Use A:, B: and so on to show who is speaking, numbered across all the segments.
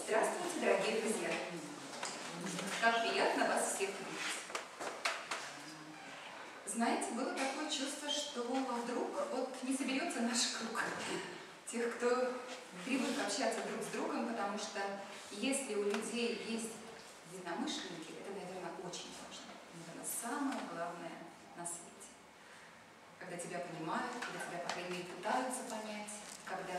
A: Здравствуйте, дорогие друзья! Как приятно вас всех видеть! Знаете, было такое чувство, что вдруг вот не соберется наш круг тех, кто привык общаться друг с другом, потому что если у людей есть единомышленники, это, наверное, очень важно. Наверное, самое главное на свете. Когда тебя понимают, когда тебя, по крайней мере, пытаются понять, когда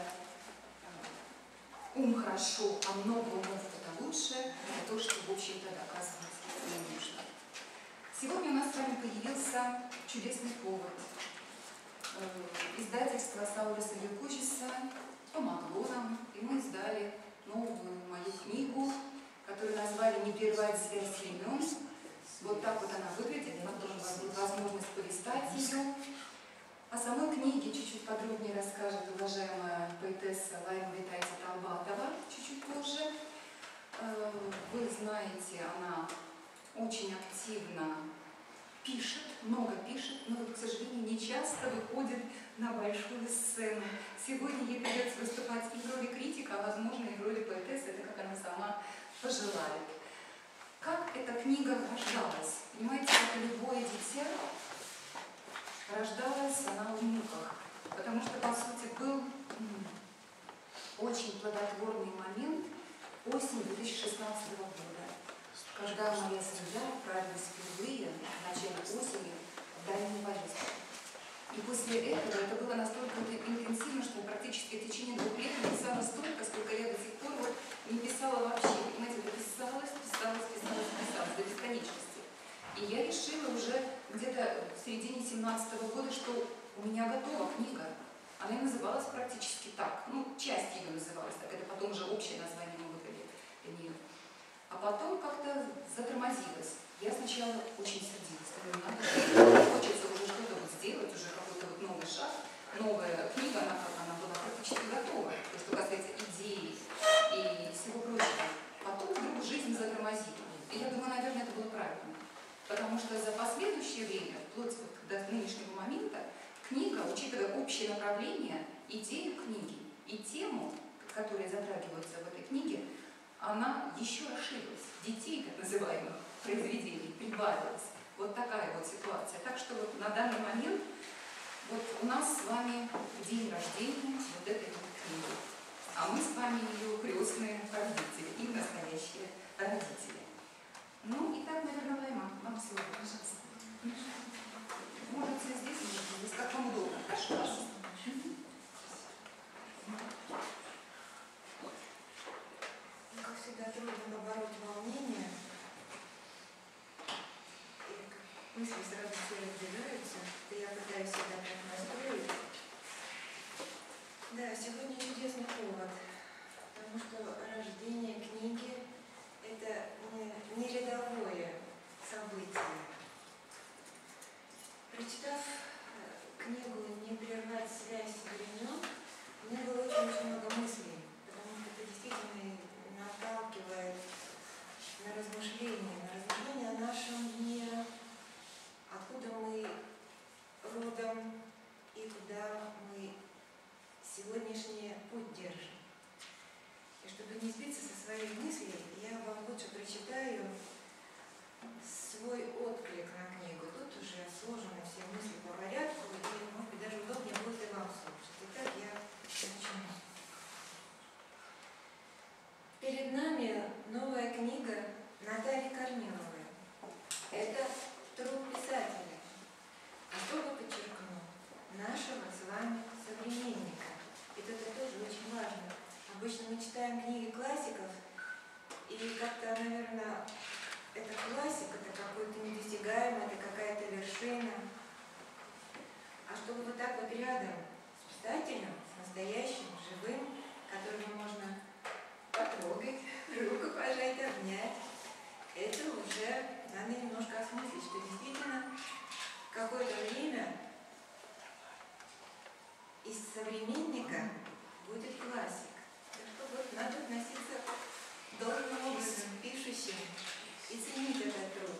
A: ум хорошо, а много умов это лучше, это то, что, в общем-то, доказывать не нужно. Сегодня у нас с вами появился чудесный повод. Издательство Саулиса Викучиса помогло нам, и мы издали новую мою книгу, которую назвали «Не прервать связь времен». Вот так вот она выглядит, потом у вас будет возможность полистать ее. О самой книге чуть-чуть подробнее расскажет уважаемая поэтесса Лайма Витайте-Талбатова чуть-чуть позже. Вы знаете, она очень активно пишет, много пишет, но, к сожалению, не часто выходит на большую сцену. Сегодня ей придется выступать и в роли критика, а, возможно, и в роли поэтессы, это как она сама пожелает. Как эта книга рождалась? Понимаете, как любое дитя, рождалась она в муках, потому что, по сути, был очень плодотворный момент осень 2016 года, когда моя семья отправилась впервые в начале осени в дальнюю поездку. И после этого это было настолько интенсивно, что я практически в течение 2 лет написала столько, сколько я до сих пор вот не писала вообще. Понимаете, это писалось до бесконечности. И я решила уже где-то в середине 2017 года, что у меня готова книга. Она и называлась практически так. Ну, часть ее называлась так. Это потом уже общее название мы выбрали для нее. А потом как-то затормозилась. Я сначала очень сердилась. Думаю, хочется уже что-то вот сделать, уже какой-то вот новый шаг. Новая книга, она была практически готова. То, что касается идей и всего прочего. Потом вдруг жизнь затормозила. И я думаю, наверное, это было правильно. Потому что за последующее время, вплоть до нынешнего момента, книга, учитывая общее направление, идею книги и тему, которые затрагиваются в этой книге, она еще расширилась. Детей, так называемых, произведений прибавилось. Вот такая вот ситуация. Так что вот на данный момент вот у нас с вами день рождения вот этой вот книги. А мы с вами ее крестные родители и настоящие родители. Ну и так, наверное, Лайма, вам слово, пожалуйста. Можете здесь, как вам удобно. Хорошо.
B: Как всегда, трудно побороть волнение. И мысли сразу все разбегаются. Я пытаюсь себя так настроить. Да, сегодня чудесный повод. Потому что рождение книги – это не рядовое событие. Прочитав книгу «Не прервать связь времен», у меня было очень много мыслей, потому что это действительно наталкивает на размышления о нашем мире, откуда мы родом и куда мы сегодняшний путь держим. И чтобы не сбиться со своих мыслей, я вам лучше прочитаю свой отклик на книгу. Тут уже сложены все мысли по порядку, и, может быть, даже удобнее будет и вам слушать. Итак, я начну. Перед нами новая книга Натальи Корниловой. Это труд писателя. Особо подчеркну, нашего с вами современника. Это тоже очень важно. Обычно мы читаем книги классиков, и как-то, наверное, это классика, это какой-то недосягаемый, это какая-то вершина. А чтобы вот так вот рядом с писателем, с настоящим, живым, которого можно потрогать, руку пожать, обнять, это уже надо немножко осмыслить, что действительно какое-то время из современника будет классик. Так что вот надо относиться должным образом к пишущим и ценить этот труд.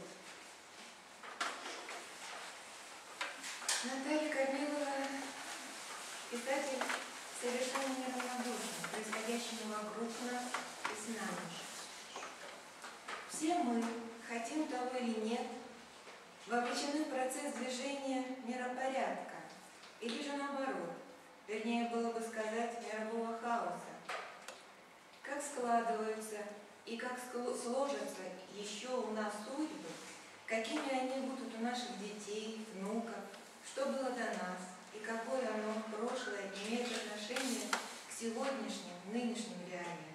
B: Наталья Корнилова, писатель совершенно неравнодушен к происходящему вокруг нас и с нами. Все мы, хотим того или нет, вовлечены в процесс движения миропорядка, или же наоборот, вернее было бы сказать, мирового хаоса. Как складываются и как сложатся еще у нас судьбы, какими они будут у наших детей, внуков, что было до нас и какое оно прошлое имеет отношение к сегодняшним, нынешним реалиям.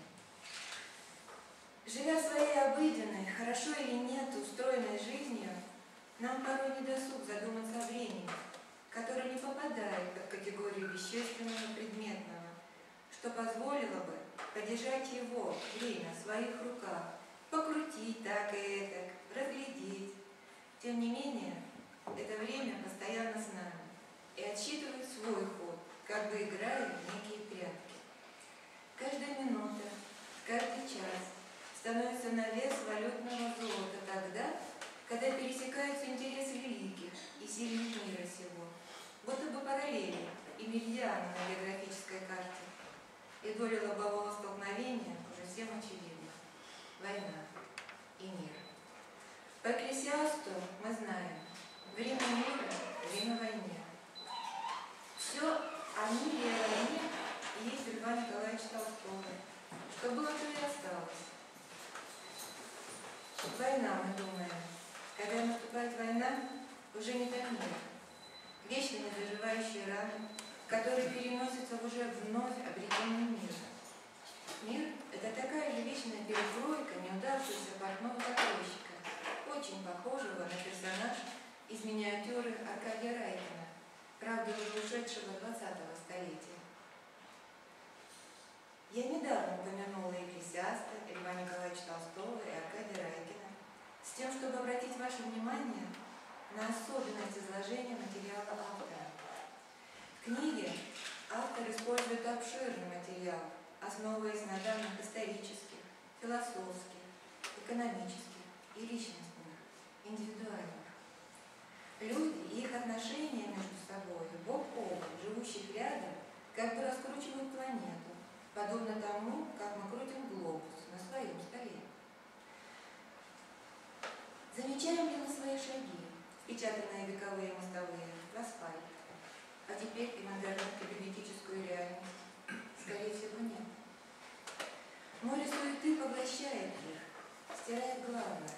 B: Живя своей обыденной, хорошо или нет устроенной жизнью, нам порой не досуг задуматься о времени, которое не попадает под категорию вещественного предметного, что позволило бы подержать его время в своих руках, покрутить так и этак, разглядеть. Тем не менее, это время постоянно с нами и отсчитывает свой ход, как бы играя в некие прятки. Каждая минута, каждый час становится на вес валютного золота тогда, когда пересекаются интересы великих и сильных мира сего, будто бы параллели и меридианы на географической карте. И доля лобового столкновения уже всем очевидна. Война и мир. По Экклесиасту мы знаем: время мира, время войны. Все о мире и о войне есть у Льва Николаевича Толстого. Что было, то и осталось. Война, мы думаем. Когда наступает война, уже не до мира. Вечно незаживающие раны, которые переносятся в уже вновь обретенный мир. Мир – это такая же вечная перекройка неудавшегося портного закройщика, очень похожего на персонаж из миниатюры Аркадия Райкина, правда уже ушедшего 20-го столетия. Я недавно упомянула Экклесиаста, Льва Николаевича Толстого и Аркадия Райкина с тем, чтобы обратить ваше внимание на особенность изложения материала автора. В книге автор использует обширный материал, основываясь на данных исторических, философских, экономических и личностных, индивидуальных. Люди и их отношения между собой, бок о бок, живущих рядом, как бы раскручивают планету, подобно тому, как мы крутим глобус на своем столе. Замечаем ли мы свои шаги, впечатанные вековые мостовые, в асфальт, а теперь и модерно-кибернетическую реальность? Скорее всего, нет. Море суеты поглощает их, стирает главное.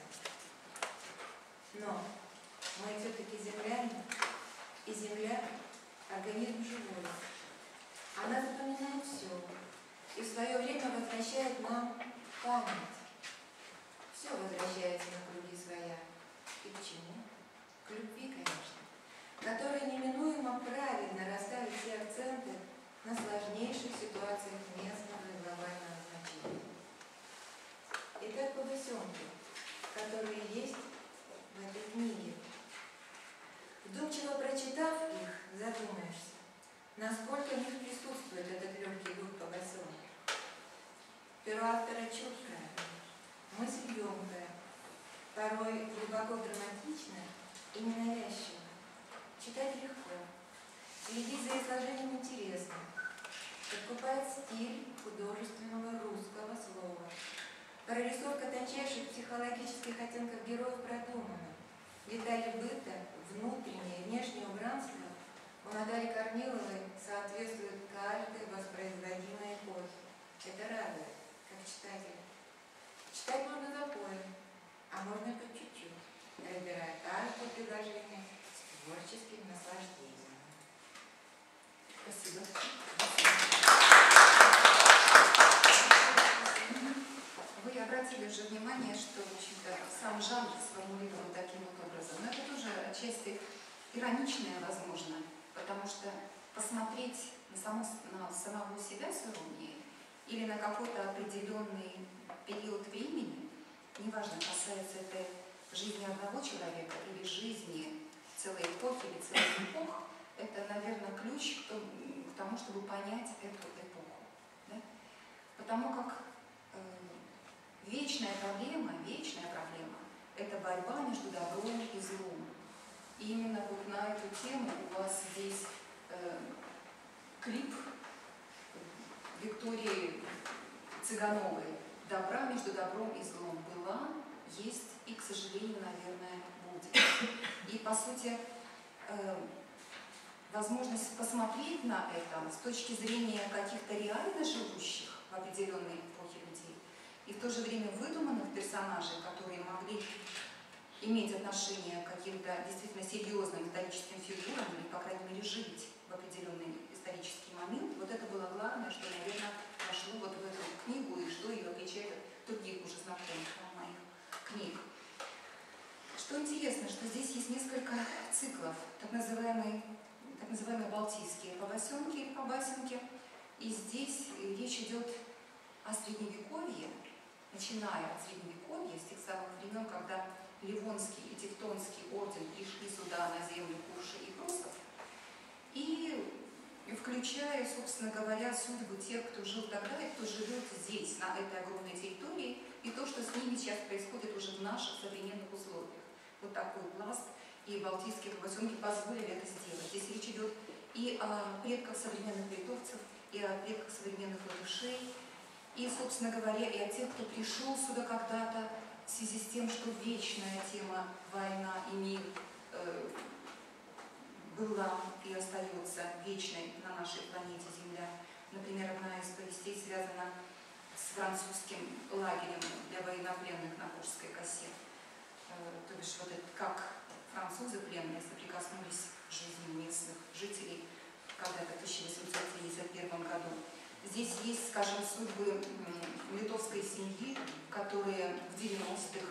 B: Но мы все-таки земляне, и земля – организм живой. Она запоминает все и в свое время возвращает нам память. Все возвращается на круги своя. И к чему? К любви, конечно, которая неминуемо правильно расставит все акценты на сложнейших ситуациях местного и глобального значения. Итак, побосенки, которые есть в этой книге. Вдумчиво прочитав их, задумаешься, насколько в них присутствует этот легкий дух побосенка. Перо автора чуткое, мысль емкая, порой глубоко драматичная и ненавязчивая. Читать легко, следить за изложением интересно, подкупает стиль художественного русского слова. Прорисовка тончайших психологических оттенков героев продумана. Детали быта, внутреннее и внешнее убранство у Натальи Корниловой соответствуют каждой воспроизводимой эпохе. Это радует, как читателя. Читать можно запоем, а можно по чуть-чуть, разбирая каждое предложение с творческим наслаждением.
A: Спасибо. Вы обратили уже внимание, что, в общем-то, сам жанр сформулирован таким вот образом. Но это тоже отчасти ироничное, возможно, потому что посмотреть на самого себя с иронией или на какой-то определенный период времени, неважно, касается это жизни одного человека или жизни целой эпохи или целых эпох, это, наверное, ключ к тому, чтобы понять эту эпоху. Да? Потому как вечная проблема – это борьба между добром и злом. И именно вот на эту тему у вас здесь клип Виктории Цыгановой добра между добром и злом была, есть и, к сожалению, наверное, будет. И, по сути, возможность посмотреть на это с точки зрения каких-то реально живущих в определенной эпохе людей и в то же время выдуманных персонажей, которые могли иметь отношение к каким-то действительно серьезным историческим фигурам или, по крайней мере, жить в определенный исторический момент, вот это было главное, что, наверное, вошло вот в эту книгу и что ее отличает от других уже знакомых моих книг. Что интересно, что здесь есть несколько циклов, так называемые балтийские побосенки или побасенки, и здесь речь идет о Средневековье, начиная от Средневековья, с тех самых времен, когда Ливонский и Тевтонский орден пришли сюда на землю Курши и Прусов, и включая, собственно говоря, судьбу тех, кто жил тогда и кто живет здесь, на этой огромной территории, и то, что с ними сейчас происходит уже в наших современных условиях. Вот такой пласт, и балтийские побосенки позволили это сделать. Здесь речь идет и о предках современных литовцев, и о предках современных латышей, и, собственно говоря, и о тех, кто пришел сюда когда-то в связи с тем, что вечная тема война и мир была и остается вечной на нашей планете Земля. Например, одна из повестей связана с французским лагерем для военнопленных на Куршской косе. То бишь, вот это, как французы пленные соприкоснулись с жизнью местных жителей когда-то в 1871 году. Здесь есть, скажем, судьбы литовской семьи, которые в 90-х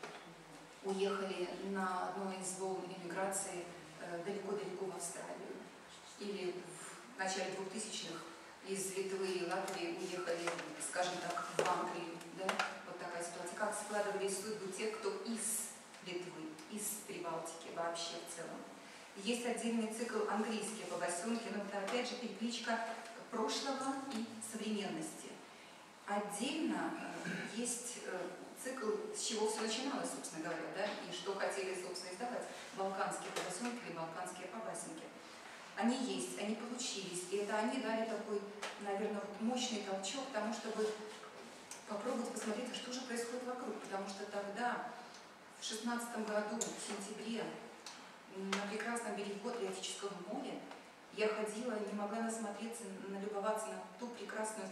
A: уехали на одной из волн эмиграции далеко-далеко в Австралию. Или в начале 2000-х из Литвы и Латвии уехали, скажем так, в Англию. Да? Вот такая ситуация. Как складывались судьбы тех, кто из Литвы, из Прибалтики вообще в целом. Есть отдельный цикл английские побосенки, но это опять же перекличка прошлого и современности. Отдельно есть цикл, с чего все начиналось, собственно говоря, да, и что хотели, собственно, издавать балканские побосенки или балканские побасенки. Они есть, они получились, и это они дали такой, наверное, вот мощный толчок к тому, чтобы попробовать посмотреть, а что же происходит вокруг, потому что тогда, в 16 году, в сентябре, на прекрасном берегу Адриатического моря, я ходила, не могла насмотреться, налюбоваться на то прекрасное,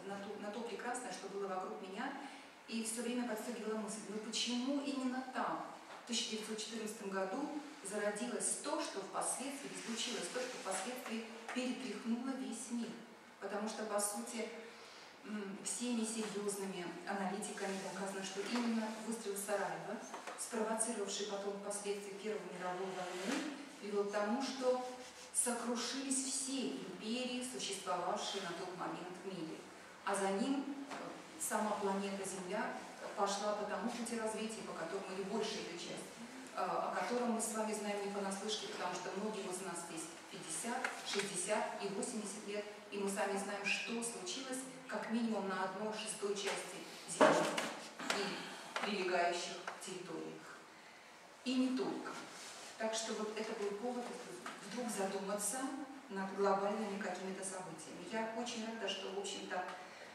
A: что было вокруг меня, и все время подстегивала мысль, ну почему именно там, в 1914 году, зародилось то, что впоследствии, случилось то, что впоследствии перетряхнуло весь мир. Потому что, по сути, всеми серьезными аналитиками доказано, что именно выстрел Сараева, спровоцировавший потом впоследствии Первую мировую войну, привел к тому, что сокрушились все империи, существовавшие на тот момент в мире. А за ним сама планета Земля пошла по тому пути развития, по которому, или большая ее часть, о котором мы с вами знаем не понаслышке, потому что многие из нас здесь 50, 60 и 80 лет, и мы сами знаем, что случилось как минимум на 1/6 части Земли и прилегающих территориях. И не только. Так что вот это был повод вдруг задуматься над глобальными какими-то событиями. Я очень рада, что, в общем-то,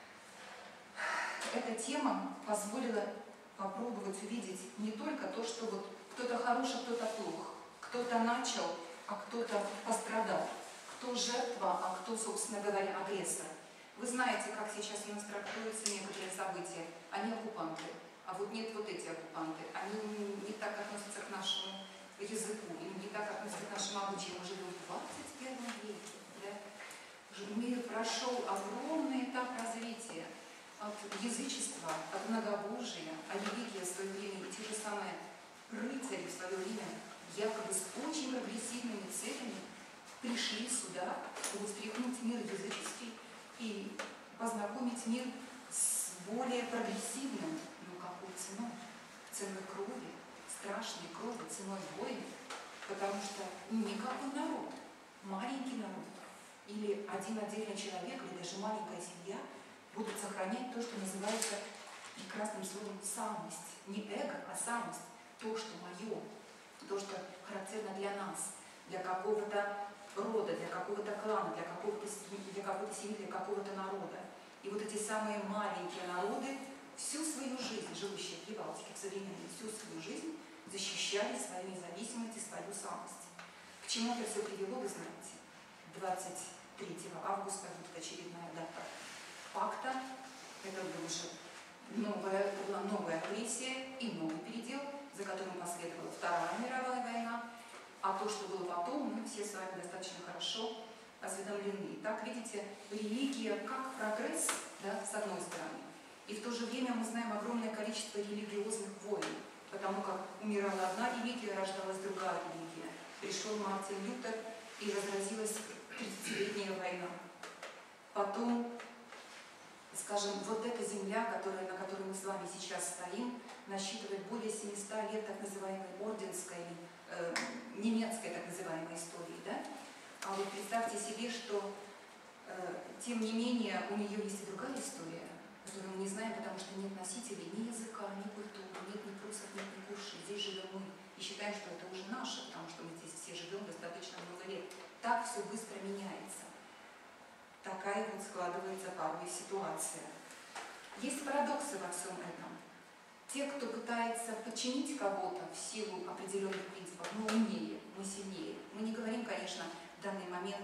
A: эта тема позволила попробовать увидеть не только то, что вот кто-то хорош, а кто-то плох, кто-то начал, а кто-то пострадал, кто жертва, а кто, собственно говоря, агрессор. Вы знаете, как сейчас у нас трактуются некоторые события. Они оккупанты, а вот нет вот эти оккупанты. Они не так относятся к нашему языку, или не так относятся к нашему обычаю. Мы живем в 21 веке. Да? Мир прошел огромный этап развития от язычества, от многобожия, а религия в свое время и те же самые рыцари в свое время якобы с очень агрессивными целями пришли сюда, чтобы встряхнуть мир языческий и познакомить мир с более прогрессивным, но какой ценой? Ценой крови, страшной крови, ценой войны, потому что никакой народ, маленький народ или один отдельный человек, или даже маленькая семья будут сохранять то, что называется прекрасным словом самость. Не эго, а самость. То, что мое, то, что характерно для нас, для какого-то рода, для какого-то клана, для какого-то семьи, для какого-то народа. И вот эти самые маленькие народы всю свою жизнь, живущие в Прибалтике, в современной, всю свою жизнь защищали свою независимость и свою самость. К чему это все привело, вы знаете. 23 августа будет очередная дата пакта. Это была новая агрессия и новый передел, за которым последовала Вторая мировая война. А то, что было потом, мы все с вами достаточно хорошо осведомлены. Так, видите, религия как прогресс, да, с одной стороны, и в то же время мы знаем огромное количество религиозных войн, потому как умирала одна религия, рождалась другая религия. Пришел Мартин Лютер, и разразилась 30-летняя война. Потом, скажем, вот эта земля, на которой мы с вами сейчас стоим, насчитывает более 700 лет так называемой орденской, немецкой так называемой истории, да? А вот представьте себе, что, тем не менее, у нее есть и другая история, которую мы не знаем, потому что нет носителей ни языка, ни культуры, нет ни прусов, нет ни куршей. Здесь живем мы и считаем, что это уже наше, потому что мы здесь все живем достаточно много лет. Так все быстро меняется. Такая вот складывается порой ситуация. Есть парадоксы во всем этом. Те, кто пытается подчинить кого-то в силу определенных принципов, мы умнее, мы сильнее. Мы не говорим, конечно, в данный момент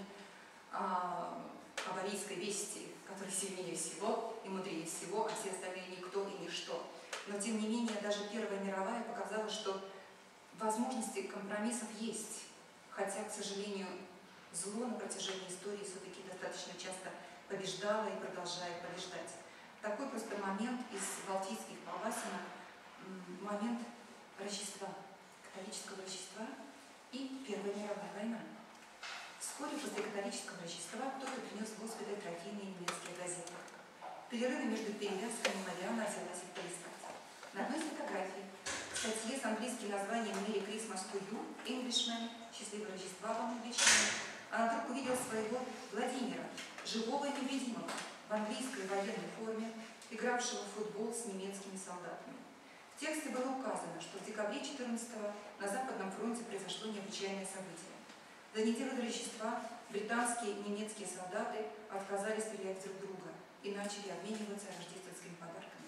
A: о аварийской вести, которая сильнее всего и мудрее всего, а все остальные никто и ничто. Но, тем не менее, даже Первая мировая показала, что возможности компромиссов есть. Хотя, к сожалению, зло на протяжении истории все-таки достаточно часто побеждало и продолжает побеждать. Такой просто момент из балтийских полуостров, момент Рождества, католического Рождества и Первая мировая война. Вскоре после католического Рождества кто-то принес в госпиталь трофейные немецкие газеты. В перерыве между перевязками Марианна взялась их полистать. На одной из фотографий в статье с английским названием «Merry Christmas to you, Englishman», «Счастливое Рождество вам, англичане», она вдруг увидела своего Владимира, живого и невидимого, в английской военной форме, игравшего в футбол с немецкими солдатами. В тексте было указано, что в декабре 14-го на Западном фронте произошло необычайное событие. За неделю до Рождества британские и немецкие солдаты отказались стрелять друг друга и начали обмениваться рождественскими подарками.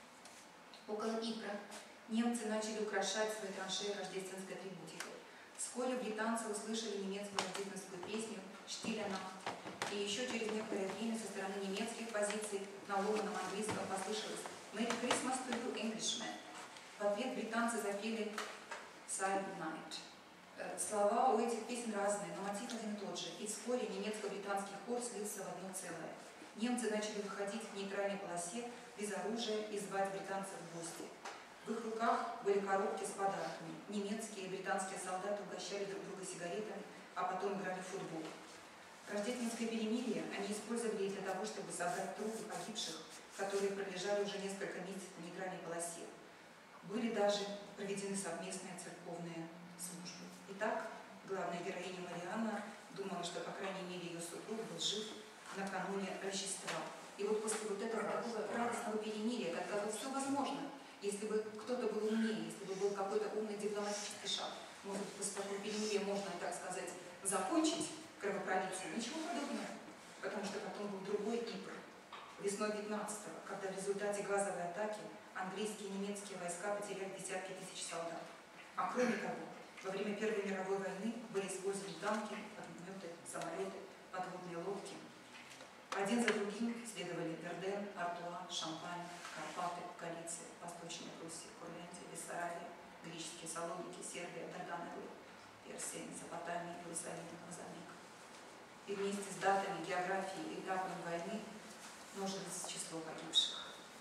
A: Около Ипра немцы начали украшать свои траншеи рождественской атрибутикой. Вскоре британцы услышали немецкую рождественскую песню «Штиля Нахт». И еще через некоторое время со стороны немецких позиций на ломаном английском послышалось «Merry Christmas to you, Englishman». В ответ британцы запели «Silent Night». Слова у этих песен разные, но мотив один и тот же. И вскоре немецко-британский хор слился в одно целое. Немцы начали выходить в нейтральной полосе без оружия и звать британцев в гости. В их руках были коробки с подарками. Немецкие и британские солдаты угощали друг друга сигаретами, а потом играли в футбол. Рождественское перемирие они использовали для того, чтобы собрать трупы погибших, которые пролежали уже несколько месяцев в нейтральной полосе. Были даже проведены совместные церковные службы. Итак, главная героиня Марианна думала, что, по крайней мере, ее супруг был жив накануне Рождества. И вот после вот этого такого радостного перемирия, когда вот все возможно, если бы кто-то был умнее, если бы был какой-то умный дипломатический шаг, может быть, после такого перемирия можно, так сказать, закончить кровопролитие. Ничего подобного, потому что потом был другой Кипр. Весной 15-го, когда в результате газовой атаки английские и немецкие войска потеряли десятки тысяч солдат. А кроме того, во время Первой мировой войны были использованы танки, огнеметы, самолеты, подводные лодки. Один за другим следовали Верден, Артуа, Шампань, Карпаты, Галиция, Восточная Пруссия, Курляндия, Бессарабия, греческие Салоники, Сербия, Дарданеллы, Персия, Месопотамия, Иерусалим, Мозамбик. И вместе с датами, географией и этапами войны множилось число погибших.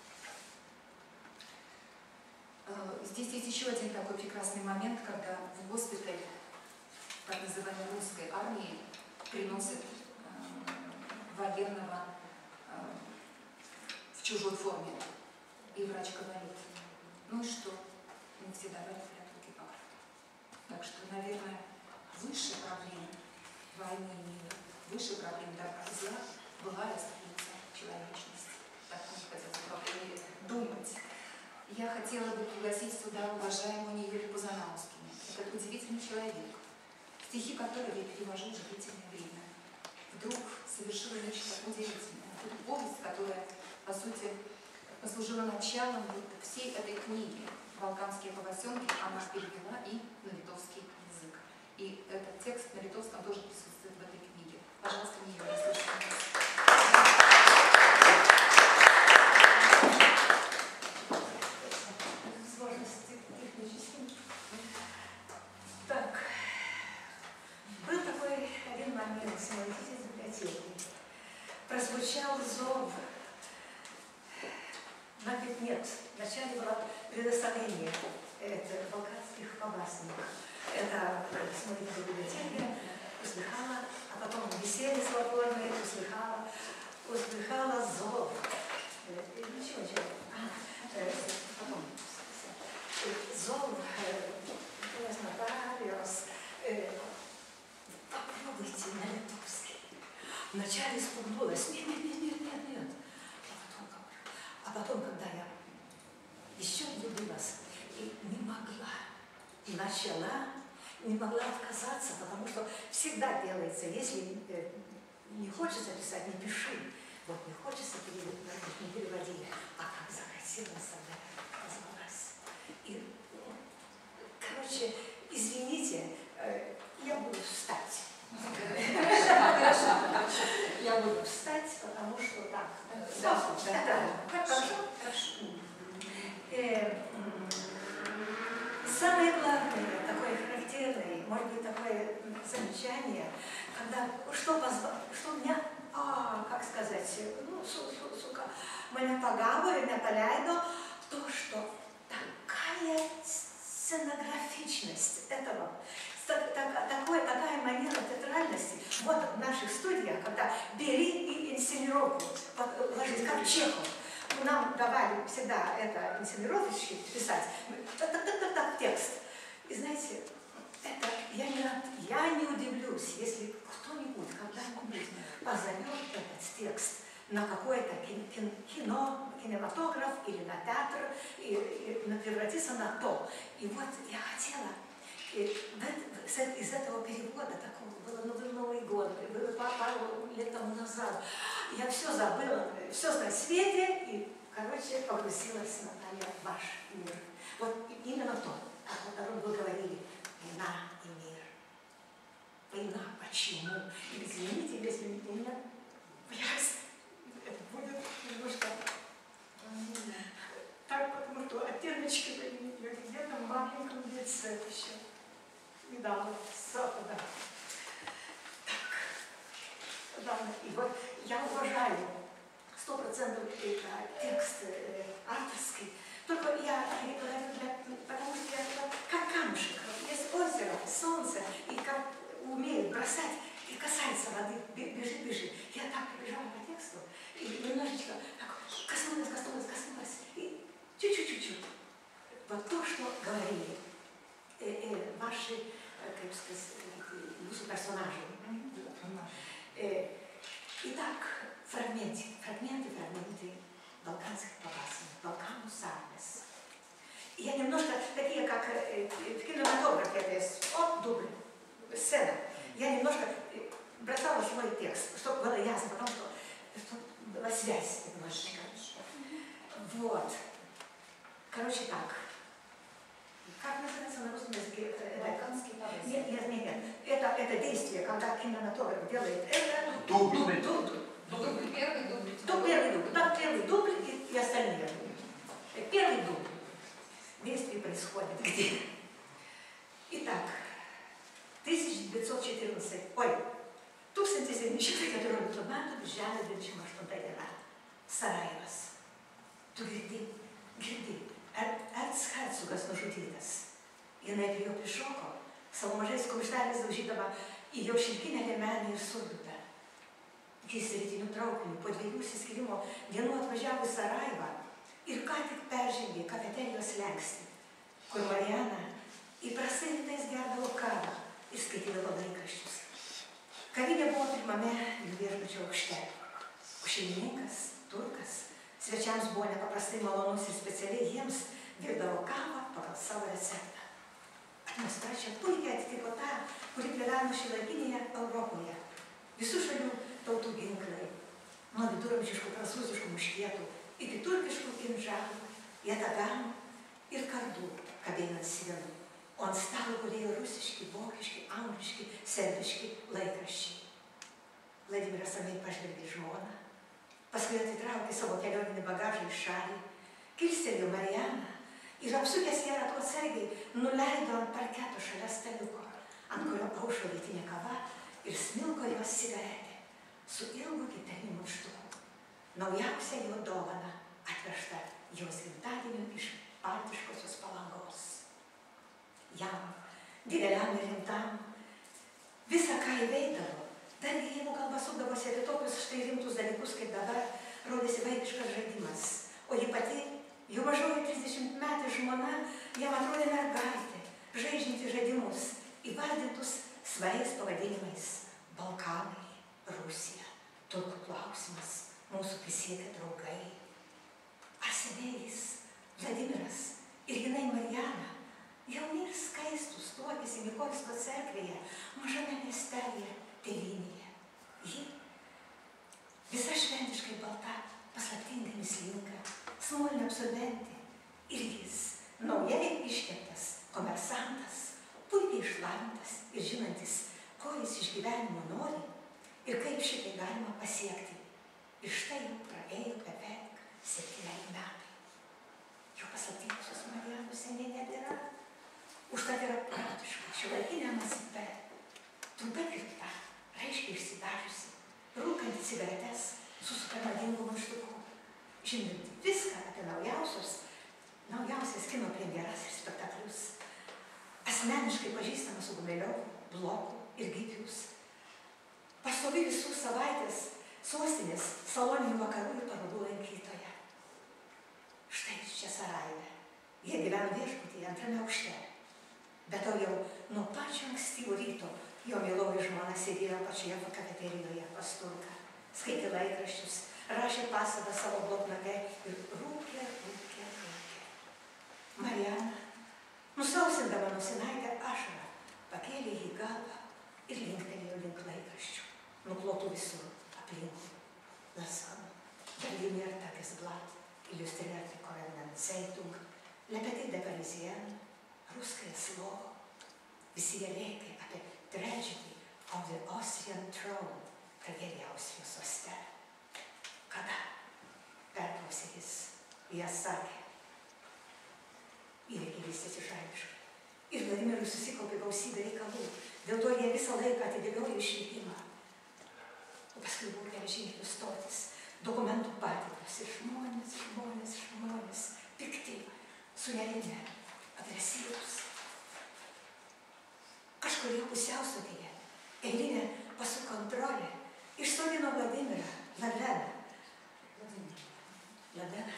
A: Здесь есть еще один такой прекрасный момент, когда в госпиталь так называемой русской армии приносят военного в чужой форме. И врач говорит: ну и что? Мы все давали клятву Гиппократа. Так что, наверное, выше проблем войны и мира, выше проблем добра и зла была и остается человечность. Так мне хотелось бы, по крайней мере, думать. Я хотела бы пригласить сюда уважаемую Неллю Пузанаускину. Это удивительный человек, стихи которого я перевожу уже длительное время. Вдруг совершила нечто удивительное. Это повесть, которая, по сути, послужило началом вот всей этой книги «Балканские волосенки». Она перевела и на литовский язык. И этот текст на литовском тоже присутствует в этой книге. Пожалуйста, не
C: Сложности технические. Так, был такой один момент в моей библиотеке. Прозвучал зов. Нет, вначале было предоставление балканских колбасных. Это смотрите в библиотеке, услыхала, а потом веселье свободное, услыхала зов. Ничего. Потом. Зов, нотариус. Попробуйте на литовский. Вначале испугалась. Нет. А потом, когда я еще влюбилась и не могла отказаться, потому что всегда делается, если не хочется писать, не пиши. Вот не хочется переводить, не переводи. А как захотелось, тогда отказалась. И, короче, извините, я буду встать. Я буду встать, потому что так. Хорошо? Самое главное, такое характерное, может быть, такое замечание, когда что меня, как сказать, меня погабо, меня поляйдо, то, что такая сценографичность этого, такая манера театральности, вот в наших студиях, когда бери и инсценировку, ложись, как Чехов. Нам давали всегда это инсценировочки писать, так, текст. И знаете, это я не удивлюсь, если кто-нибудь когда-нибудь позовет этот текст на какое-то кино, кинематограф или на театр, и превратиться на то. И вот я хотела из этого перевода, такого было Новый год, было пару лет тому назад, я все забыла, все на свете, и, короче, погрузилась, Наталья, в ваш мир. Вот именно то, о котором вы говорили, война и мир. Война, почему? И извините, если меня это будет немножко так, потому что оттеночки где-то в маленьком лице еще. Видала, да. Так, да, и вот я уважаю 100% текст авторский, только я говорю, потому что я как камушек, есть озеро, солнце, и как умеет бросать, и касается воды, бежит. Я так побежала по тексту, и немножечко так коснулась, и чуть-чуть. Вот то, что говорили ваши, как сказать, персонажи. Итак, фрагменты балканских павасов, Балкану Сарнес. И я немножко, такие как в кинематографе, это есть, дубль, сцена. Я немножко бросала свой текст, чтобы было ясно, потому что была связь немножечко. Вот. Короче, так. Как называется на русском языке?
A: Балканский павас.
C: Нет. Это действие, когда кинематограф делает это.
D: Дубль.
A: Первый дубль.
C: Первый дубль и остальные. Первый дубль. Действие происходит где? Итак, 1914. Tūkstantis 914 metų birželio 28 diena. Sarajevas. Tu girdi, erchercogas nužudytas. Jinai prie jo prišoko, savo mažais kumšteliais daužydama į jo šilkinę liemenę ir surdutą. Jis rytiniu traukiniu po 2 išsiskyrimo dienų atvažiavo į Sarajevą ir ką tik peržengė kafeterijos slenkstį, kur Mariana įprastai rytais gerdavo kavą ir skaitydavo laikraščius. Kavinė buvo pirmame viešbučio aukšte. O šeimininkas, turkas, svečiams buvo nepaprastai malonus ir specialiai jiems virdavo kavą pagal savo receptą. Atmosfera čia puikiai atitiko tą, kuri gyveno šiuolaikinėje Europoje. Visų šalių tautų ginklai, nuo viduramžiškų prancūziškų muškietų iki turkiškų kinžalų, jatagamų ir kardų kabėjo ant sienų, o ant stalo gulėjo rusiški, vokiški, angliški, serbiški laikraščiai. Vladimiras ramiai pažvelgė žmoną, paskui atitraukė savo kelioninį bagažą į šalį, kilstelėjo Marianą ir apsukęs ją ratu atsargiai nuleido ant parketo šalia staliuko, ant kurio aušo vietinė kava ir smilko jos cigaretė su ilgu gitariniu muštuku. Naujausia jo dovana atvežta jos gimtadieniu iš baltiškosios Palangos. Jam, dideliam ir rimtam, visą ką įveikdavo, dargi jeigu kalba sukdavosi apie tokius štai rimtus dalykus kaip dabar, rodėsi vaikiškas žaidimas, o ji pati, jo mažoji 30-metė žmona, jam atrodė mergaitė, žaidžianti žaidimus, įvardintus svariais pavadinimais – Balkanai, Rusija, turkų klausimas, mūsų prisiekę draugai. Arsenėjis, Vladimiras ir jinai Mariana, jauni ir skaistus, tuokėsi Nikolsko cerkvėje, mažame miestelėje, tėvynėje. Ji, visa šventiškai balta, paslaptingai mislinga, smolinė absolventė. Ir jis, naujai iškeptas komersantas, puikiai išlavintas ir žinantis, ko jis iš gyvenimo nori ir kaip šitai galima pasiekti. Ir štai jau praėjo beveik 7 metai. Jo paslaptingosios Marianos seniai nebėra. Užtat yra praktiška, šiuolaikinė Mazipe, trumpai kirpta, raiškiai išsidažiusi, rūkanti cigaretes su supermadingu muštuku, žinanti viską apie naujausias kino premjeras ir spektaklius, asmeniškai pažįstama su Gumiliovu, Bloku ir Gypius, pastovi visų savaitės sostinės, saloninių vakarų ir parodų lankytoja. Štai čia Sarajeve. Jie gyveno viešbutyje antrame aukšte. Bet to jau nuo pačio ankstyvo ryto jo mieloji žmona sėdėjo pačioje kafeterijoje pas turką, skaitė laikraščius, rašė pastabą savo bloknote ir rūkė. Mariana, nusausindama nosinaitę ašarą, pakėlė jį galvą ir linktelėjo link laikraščių, nuklotų visur aplinkui. Lasam, Berliner Tagesblatt, Illustrierte Zeitung, Le Petit de Parisien, Ruskaya Slovo. Visi jie rėkė apie tragedy of the Austrian throne, tragediją Austrijos soste. Kada? Perklausė jis, jie sakė. Įvykiai vystėsi žaibiškai. Ir Vladimirui susikaupė gausybė reikalų, dėl to jie visą laiką atidėliojo išvykimą. O paskui buvo geležinkelių stotis, dokumentų patikros ir žmonės, pikti, sunerimę, agresyvūs. Kažkur jau pusiausvyryje eilinė pasų kontrolė išsodino Vladimirą, Ladeną.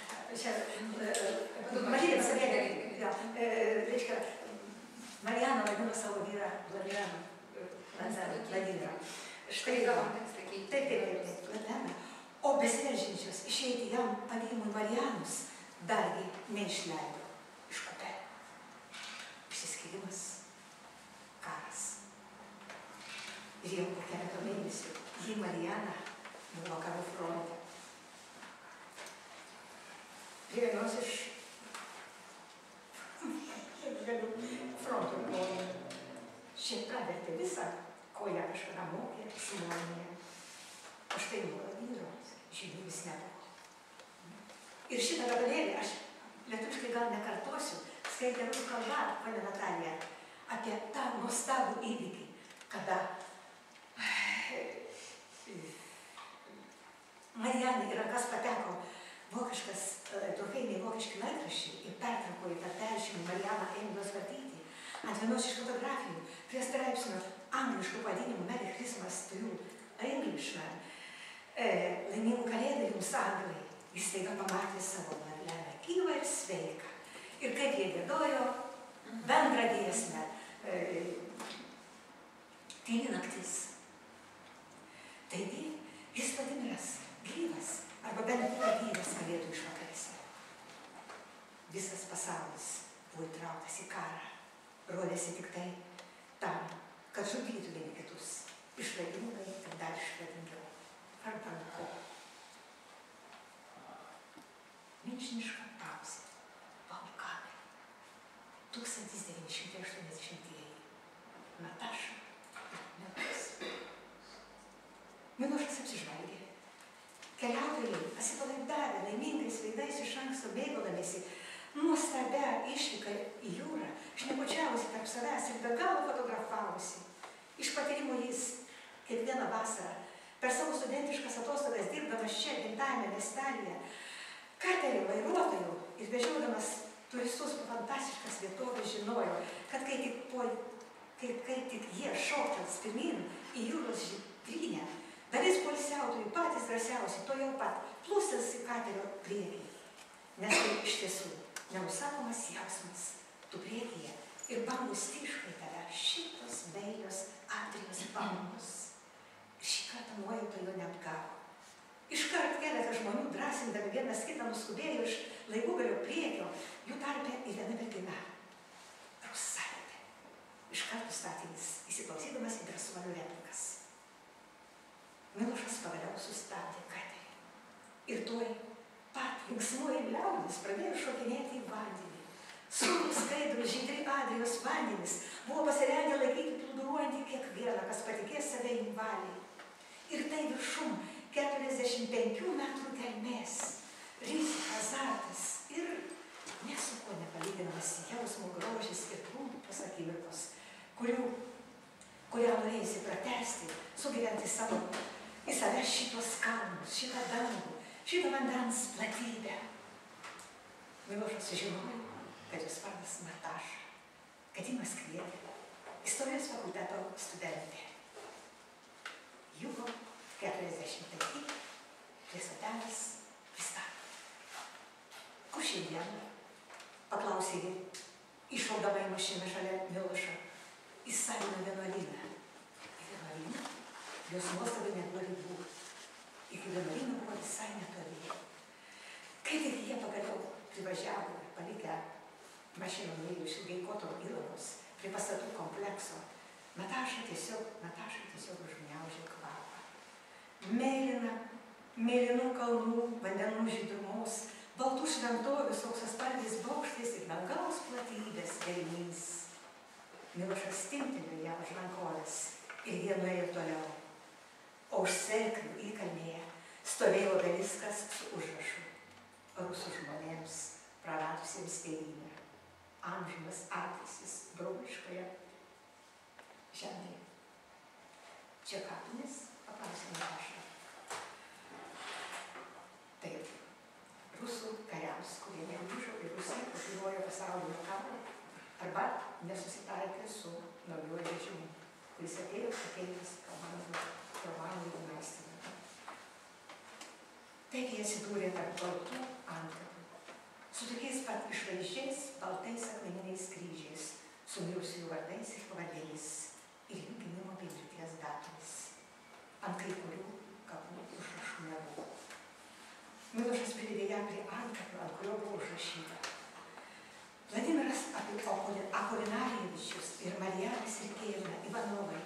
C: Mažytė pasakė, reiškia, Mariana vadino savo vyrą Vladimirą. Štai taip, Ladeną. O besiveržiančios išeiti jam pavymui Marianus dargi neišleido iš kopelio. Išsiskyrimas, karas. Ir jau po keletą mėnesių ji Mariana buvo karo fronte. Prie vienos iš fronto buvo. Šiek pravertė visą, ko ją kažkada mokė Simonija. O štai buvo vyro, žinių vis nebuvo. Ir šitą gabalėlį aš lietuviškai gal nekartosiu, skaitė rusų kalba, ponia Natalija, apie tą nuostabų įvykį, kada Marijanai į rankas pateko vokiškas, trofėjiniai vokiški laikraščiai ir pertraukoje tą peršymį Marijaną ėmė juos vartyti. Ant vienos iš fotografijų prie straipsnio angliškų pavadinimų Merry Christmas to you, Englishman, laimingų kalėdų jums anglai. Jis staiga pamatė savo Marleną gyvą ir sveiką. Ir kaip jie giedojo bendrą giesmę Tyli naktis. Taigi, jis Vladimiras gyvas, arba bent buvo gyvas kalėdų išvakarėse. Visas pasaulis buvo įtrauktas į karą. Rodėsi tik tai tam, kad žudytų vieni kitus. Išradingai ir dar išradingiau. Vardan ko? milžiniška pauzė. Balkanai. 1980-ieji. Nataša ir Milošas. Milošas apsižvalgė. Keliautojai atsipalaidavę laimingais veidais iš anksto mėgaudamiesi nuostabia išvyka į jūrą, šnekučiavosi tarp savęs ir be galo fotografavosi. Iš patyrimo jis kiekvieną vasarą per savo studentiškas atostogas dirbdamas čia gimtajame miestelyje, katerio vairuotoju ir vežiodamas turistus po fantastiškas vietovės žinojo, kad kai tik jie šoktels pirmyn į jūros žydrynę, dalis poilsiautojų patys drąsiausi to jau pat plūstels į katerio priekį. Nes tai iš tiesų neužsakomas jausmas, tu priekyje ir bangų stiškai tave šitos meilios Adrijos bangos. Šį kartą nuojauta jo neapgavo. Iškart keletą žmonių drąsindami vienas kitą nuskubėjo iš laivugalio priekio, jų tarpe ir viena mergina. Rusaitė. Iškart nustatė jis, įsiklausydamas į drąsuolių replikas. Milošas pagaliau sustabdė katerį. Ir tuoj pat linksmoji liaudis pradėjo šokinėti į vandenį. Sūrūs skaidrūs žydri Adrijos vandenys buvo pasirengę laikyti plūduruojantį kiekvieną, kas patikės save į valį. Ir tai viršum 45 metrų gelmės, rizika, azartas ir nesu ko nepalyginamas jausmo grožis ir trumpos akimirkos, kurią norėjusi pratęsti, sugyventi į save šitos kalnus, šitą dangų, šitą vandens platybę. Milošas sužinojo, kad jos vardas Nataša, kad ji Maskvietė, istorijos fakulteto studentė. Jugo 45, prie stotelės pristatė. Kur šiandien? Paklausė ji, iššaudama į mašiną šalia Milošo, į Savino vienuolyną. Į vienuolyną? Jos nuostabai nebuvo ribų. Iki vienuolyno buvo visai netoli. Kai tik jie pagaliau privažiavo, palikę mašiną nuėjo iš Ilgaikoto įlankos prie pastatų komplekso, Nataša tiesiog užgniaužė kvapą. Mėlynų kalnų, vandenų žydrumos, baltų šventovių su auksaspalviais bokštais ir dangaus platybės gelmys. Milošas timptelėjo ją už rankovės ir jie nuėjo toliau. O už cerkvių įkalnėje stovėjo obeliskas su užrašu rusų žmonėms praradusiems tėvynę. Amžinas atilsis broliškoje žemėje. Čia kapinės, paklausė Nataša. Taip, rusų kariams, kurie negrįžo į Rusiją po Pirmojo pasaulinio karo arba nesusitaikė su naujuoju režimu, kuris atėjo pakeitis Romanų dinastija. Taip jie atsidūrė tarp baltų antkapių, su tokiais pat išvaizdžiais baltais akmeniniais kryžiais, su mirusiųjų vardais ir pavardėmis ir jų gimimo bei mirties datomis. Ant kai kurių kapų užrašų nebuvo. Milošas privedė ją prie antkapio, ant kurio buvo užrašyta: Vladimiras Apolinarevičius ir Marija Sirkėjevna Ivanovai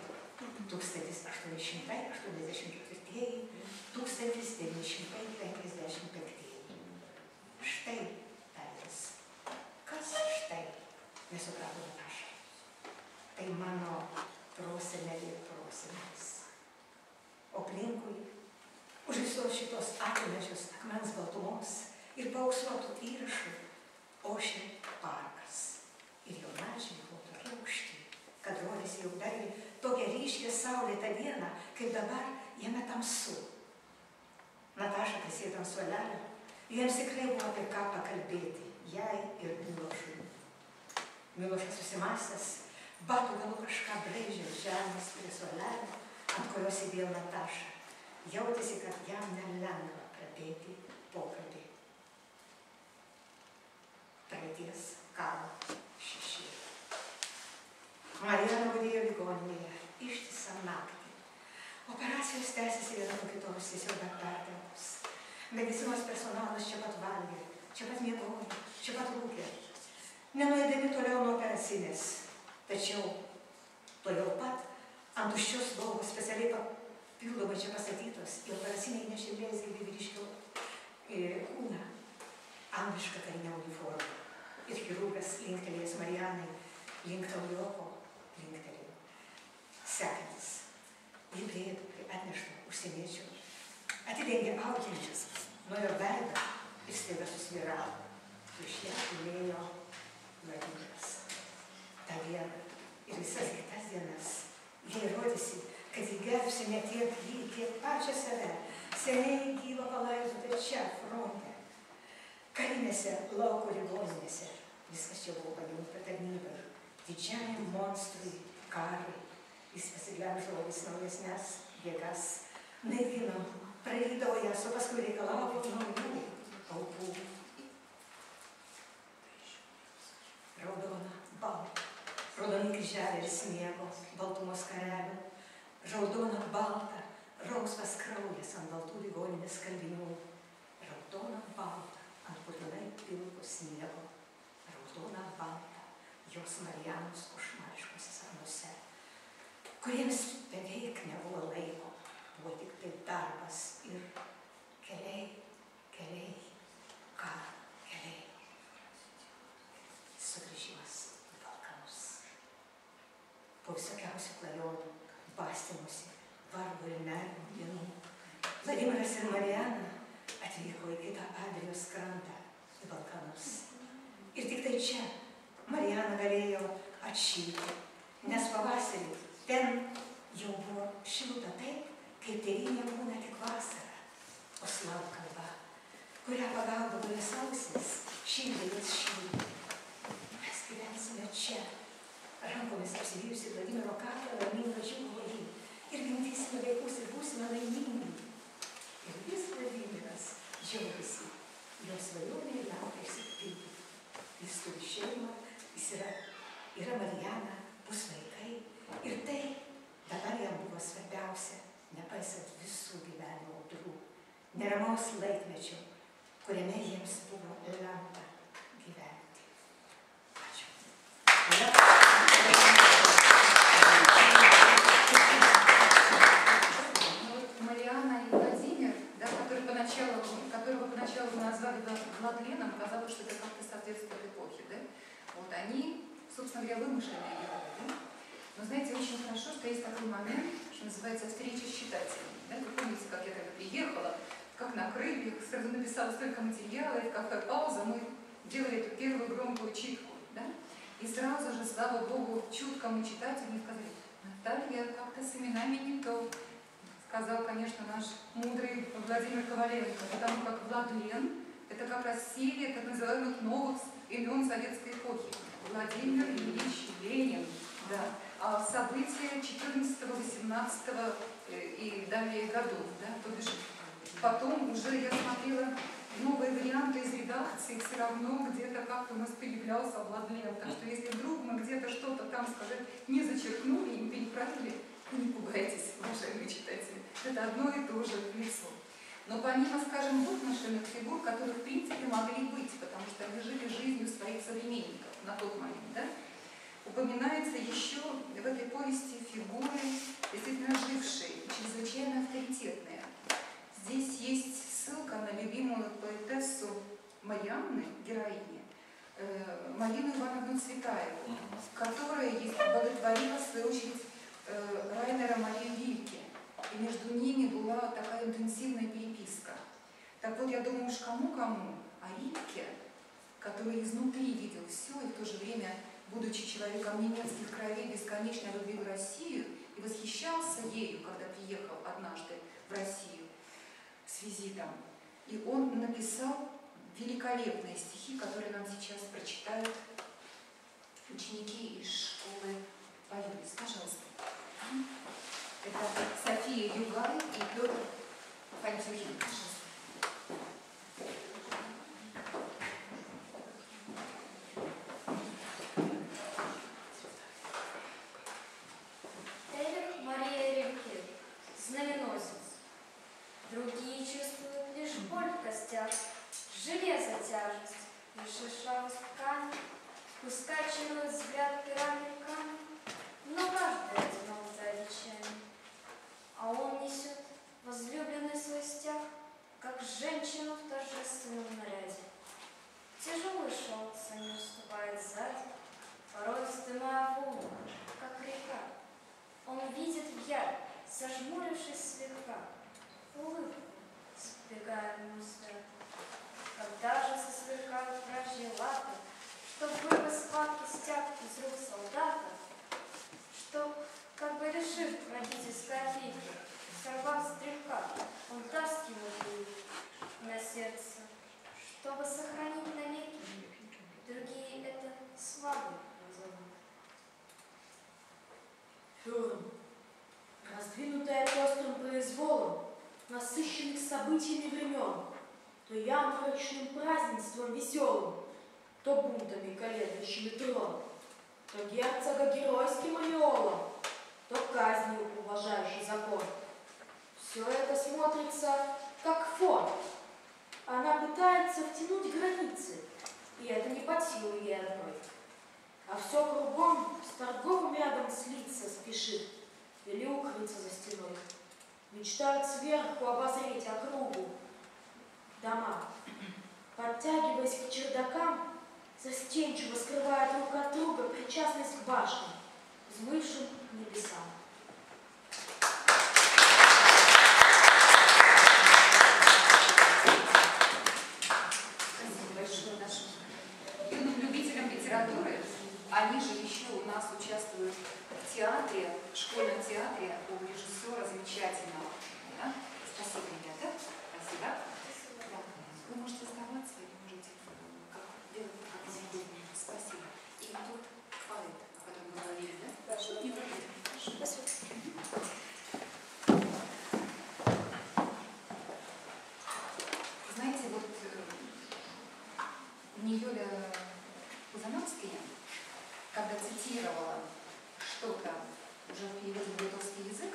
C: 1884–1955. Štai, tarės. Kas štai? Nesuprato Nataša. Tai mano prosenelė prosenelis. O aplinkui, už visos šitos akinančios akmens baltumos ir paauksuotų įrašų, ošė parkas. Ir jo medžiai buvo tokie aukšti, kad rodėsi jau dar tokia ryškia saulėta diena, kaip dabar jame tamsu. Nataša prisėdo ant suolelio, jiems tikrai buvo apie ką pakalbėti, jai ir Milošui. Milošas susimąstęs, batų galu kažką braižė žemės prie suolelio, ant kurios sėdėjo Nataša. Jautėsi, kad jam nelengva pradėti pokalbį. Praeities karo šešėlį. Marija gulėjo ligoninėje ištisą naktį. Operacijos tęsiasi viena po kitos, tiesiog be pertraukos. Medicinos personalas čia pat valgė, čia pat miegojo, čia pat rūkė. Nenuėdami toliau nuo operacinės, tačiau toliau pat ant tuščios lovos specialiai papildomai čia pastatytos į operacinę įnešė vyriškio kūną. anglišką karinę uniformą. Ir chirurgas linktelėjęs Marijanai, linktelėjo, sekantis. Ji priejo prie atnešto užsieniečio, atidengė auklėčius nuo jo veido ir staiga susvyravo. Iš ją gulėjo Vladimiras. Ta diena ir visas kitas dienas jai rodėsi, kad ji gerbsi ne tiek jį, tiek pačią save, seniai gyvą palaidotą čia, fronte, karinėse lauko ligoninėse. Viskas čia buvo pajungta tarnybai, didžiajam monstrui, karui. Jis pasiglemždavo vis naujesnes jėgas, naikino, prarydavo jas, o paskui reikalavo naujų aukų. Raudona, balta, raudoni kryželiai ir sniego, baltumos karelių, raudona, balta, rausvas kraujas ant baltų ligoninės skalbinių, raudona, balta, ant putinai pilko sniego, raudona, balta, jos Marijanos košmariškose sapnuose, kuriems beveik nebuvo laiko, buvo tik tai darbas ir keliai, keliai, karo keliai. Sugrįžimas į Balkanus. Po visokiausių klajonų, bastymusi, vargo ir nerimo dienų, Vladimiras ir Marijana atvyko į kitą Adrijos krantą, į Balkanus. Ir tik tai čia Marijana galėjo atšilti, nes pavasarį ten jau buvo šilta taip, kaip tėvynė būna tik vasarą, o slavų kalba, kurią pagaudavo jos ausis, šildė jas šildė. Mes gyvensime čia, rankomis apsivyjusi Vladimiro kaklą, laimingą džiugovį, ir gimdysime vaikus ir būsime laimingi. Ir vis Vladimiras džiaugiasi, jo svajonė laukia išsipildyti. Jis turi šeimą, jis yra Marijana, bus vaikai. Ir tai dabar jam buvo svarbiausia, nepaisant visų gyvenimo audrų, neramaus laikmečio, kuriame jiems buvo lemta gyventi. Ačiū.
A: Марианна и Владимир, да, которого поначалу мы назвали Владленом, казалось, что это как-то соответствует эпохе, да? Вот они, собственно говоря, вымышленные герои, да? Но знаете, очень хорошо, что есть такой момент, что называется встреча с читателями. Да? Вы помните, как я тогда приехала, как на крыльях, сразу написала столько материала, и в кафе «Пауза» мы делали эту первую громкую читку. Да? И сразу же, слава Богу, чуткому читателю сказали: Наталья, как-то с именами не то. Сказал, конечно, наш мудрый Владимир Коваленко, потому как Владлен – это как раз серия так называемых новых имен советской эпохи. Владимир Ильич Ленин. Да. А события 14, 18 и далее годов. Да? То бишь, потом уже я смотрела новые варианты из редакции, все равно где-то как-то у нас появлялся Владлен. Так что если вдруг мы где-то что-то там, сказать, не зачеркнули и переправили, не пугайтесь, уважаемые читатели. Это одно и то же лицо. Но помимо, скажем, вымышленных фигур, которые в принципе могли быть, потому что они жили жизнью своих современников на тот момент, да, упоминается еще в этой повести фигуры, действительно жившие, чрезвычайно авторитетные. Здесь есть ссылка на любимую поэтессу Марианны, героини, Марину Ивановну Цветаеву, которая боготворила, в свою очередь, Райнера Марию Рильке. И между ними была такая интенсивная переписка. Так вот, я думаю, уж кому-кому, а Рильке, который изнутри видел все и в то же время, будучи человеком немецких кровей, бесконечно любил Россию и восхищался ею, когда приехал однажды в Россию с визитом. И он написал великолепные стихи, которые нам сейчас прочитают ученики из школы Полюбис. Пожалуйста. Это София Югай и Петр Фантюхин.
D: Эрих Мария Рильке, знаменосец. Другие чувствуют лишь боль в костях, железо тяжесть, лишь шершавость ткани, пускай чинует взгляд пирами камни, но каждый одинок за речами. А он несет возлюбленный свой стяг, как женщина в торжественном наряде. чтоб были схватки стяг из рук солдата, чтоб, как бы решив родительской опеки, сорвав стрелка, он таскивал ее на сердце, чтобы сохранить навеки. Другие это славой назовут.
E: Фюрер, раздвинутая пестрым произволом, насыщенных событиями времен, то ярмарочным празднеством веселым, то бунтами колеблющими трон, то герцога геройским ореолом, то казнью уважающий закон. Все это смотрится как фон. Она пытается втянуть границы, и это не под силу ей одной. А все кругом с торговым рядом слиться спешит или укрыться за стеной. Мечтают сверху обозреть округу дома. Подтягиваясь к чердакам, застенчиво скрывая друг от друга причастность к башням, взмывшим к небесам.
A: Спасибо большое нашим юным любителям литературы. Они же еще у нас участвуют в театре, в школьном театре у режиссера замечательного. Да? Спасибо, ребята. Спасибо. Да. Вы можете оставаться или можете делать как вам угодно. Спасибо. И тут файл, о котором мы говорили, да? Да, не забудьте. Спасибо. Знаете, вот Юля Пузановская, когда цитировала что-то уже в переводе на литовский язык,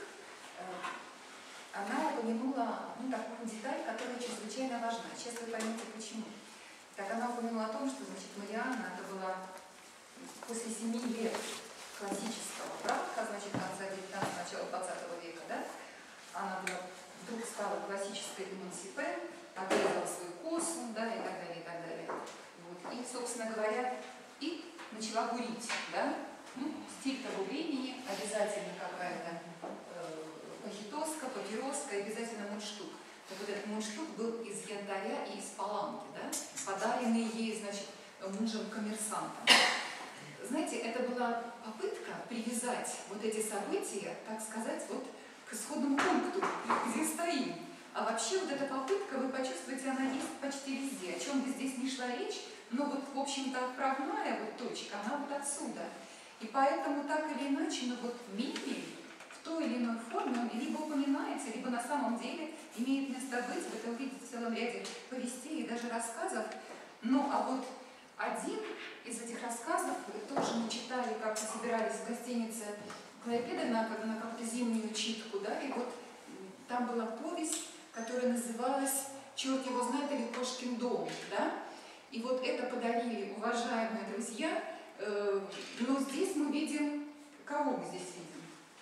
A: она упомянула такую деталь, которая чрезвычайно важна. Сейчас вы поймете почему. Так она упомянула о том, что, значит, Марианна, это была после 7 лет классического брака, значит, конца 19-го, начала 20 века, да? Она вдруг стала классической эмансипе, отрезала свою косу, да, и так далее, и так далее. Вот. И, собственно говоря, и начала курить, да? Стиль того времени, обязательно какая-то пахитоска, папироска, обязательно мундштук. Так вот этот мундштук был из янтаря и из паланки, да? Подаренный ей, значит, мужем-коммерсантом. Знаете, это была попытка привязать вот эти события, так сказать, вот к исходному пункту, где стоим. А вообще вот эта попытка, вы почувствуете, она есть почти везде. О чем бы здесь ни шла речь, но вот, в общем-то, отправная вот точка, она вот отсюда. И поэтому так или иначе, вот мебель в той или иной форме он либо упоминается, либо на самом деле имеет место быть. Вы это увидите в целом ряде повестей и даже рассказов. Ну, а вот один из этих рассказов тоже мы читали, как мы собирались в гостинице Клайпеда на какую-то зимнюю читку, да, и вот там была повесть, которая называлась «Черт его знает» или «Кошкин дом», да. И вот это подарили уважаемые друзья, но здесь мы видим, кого мы здесь видим?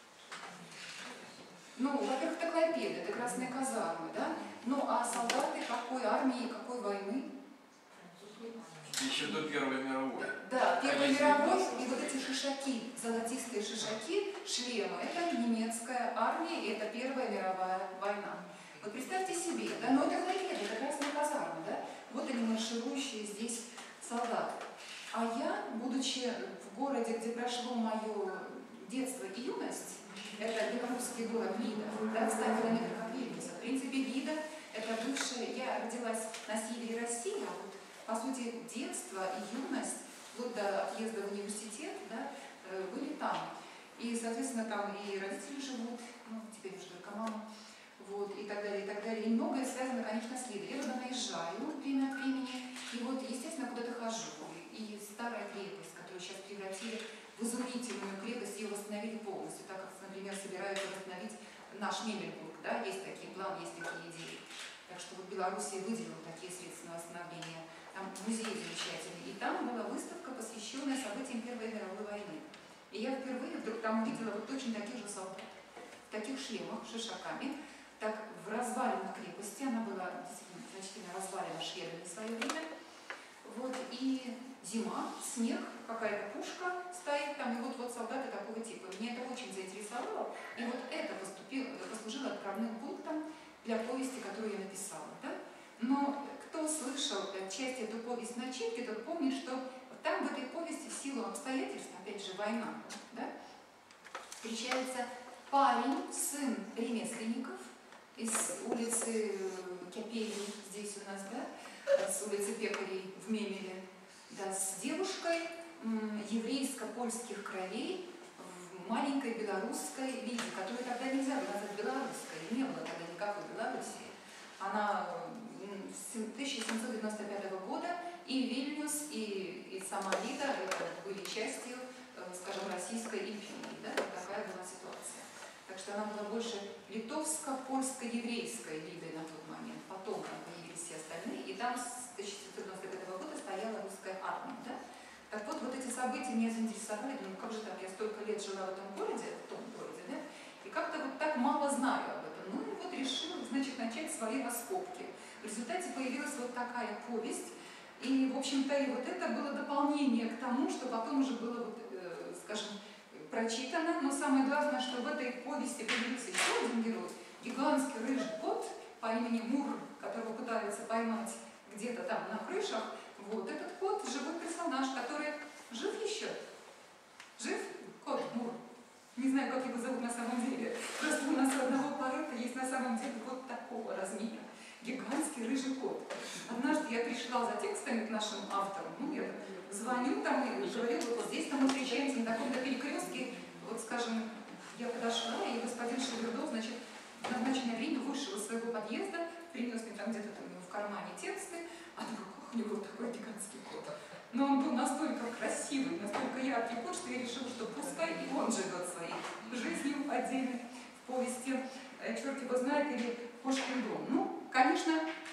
A: Ну, во-первых, это Клайпеда, это красные казармы, да? Ну, а солдаты какой армии и какой войны?
F: Еще до Первой мировой.
A: Да, Первой мировой, и вот эти шишаки, золотистые шишаки, шлемы, это немецкая армия, и это Первая мировая война. Вот представьте себе, да, но это Клайпеда, это красные казармы, да? Вот они марширующие здесь солдаты. А я, будучи в городе, где прошло мое детство и юность, это белорусский город Вида, да, в 100 километрах от Вильнюса. В принципе, Вида – это бывшая, я родилась на севере России, а вот, по сути, детство и юность, вплоть до отъезда в университет, да, были там. И, соответственно, там и родители живут, ну, теперь уже только мама, вот, и так далее, и так далее. И многое связано, конечно, с Видой. Я туда наезжаю время от времени, и вот, естественно, куда-то хожу. И старая крепость, которую сейчас превратили в изумительную крепость, ее восстановили полностью, так как, например, собираются восстановить наш Мебельбург, да, есть такие планы, есть такие идеи. Так что вот Белоруссия выделила такие средства на восстановление. Там музей замечательный. И там была выставка, посвященная событиям Первой мировой войны. И я впервые вдруг там увидела вот точно таких же солдат, в таких шлемах, шишаками. Так в развалинах крепости, она была действительно значительно развалена шведами в свое время. Вот, и зима, снег, какая-то пушка стоит там, и вот солдаты такого типа. Меня это очень заинтересовало, и вот это послужило отправным пунктом для повести, которую я написала. Да? Но кто слышал часть эту повесть начитки, тот помнит, что в там в этой повести в силу обстоятельств, опять же война, да, встречается парень, сын ремесленников из улицы Кяпели, здесь у нас, да, с улицы Пекарей в Мемеле, да, с девушкой еврейско-польских кровей в маленькой белорусской виде, которую тогда нельзя было назвать белорусской, не было тогда никакой Белоруссии. Она с 1795 года и Вильнюс, и сама Лида это были частью, скажем, Российской империи, да, вот такая была ситуация. Так что она была больше литовско-польско-еврейской Лидой на тот момент. Потом там появились все остальные, и там с 1795 года стояла русская армия, да. Так вот, вот эти события меня заинтересовали, думаю, как же так, я столько лет жила в этом городе, в том городе, да, и как-то вот так мало знаю об этом. Ну и вот решила, значит, начать свои раскопки. В результате появилась вот такая повесть, и, в общем-то, и вот это было дополнение к тому, что потом уже было, вот, скажем, прочитано, но самое главное, что в этой повести появился еще один герой, гигантский рыжий кот по имени Мур, которого пытаются поймать где-то там на крышах. Вот этот кот, живой персонаж, который жив еще. Жив кот Мур. Не знаю, как его зовут на самом деле. Просто у нас у одного поэта есть на самом деле вот такого размера. Гигантский рыжий кот. Однажды я пришла за текстами к нашим авторам, ну, я звоню там и говорю, вот здесь там мы встречаемся на таком-то перекрестке, вот, скажем, я подошла, и господин Шевердов, значит, в назначенное время вышел из своего подъезда, принес мне там где-то в кармане тексты, а на руках у него такой гигантский кот. Но он был настолько красивый, настолько яркий кот, что я решила, что пускай и он живет своей жизнью отдельно в повести «Черт его знает» или «Кошкин дом». Ну, конечно,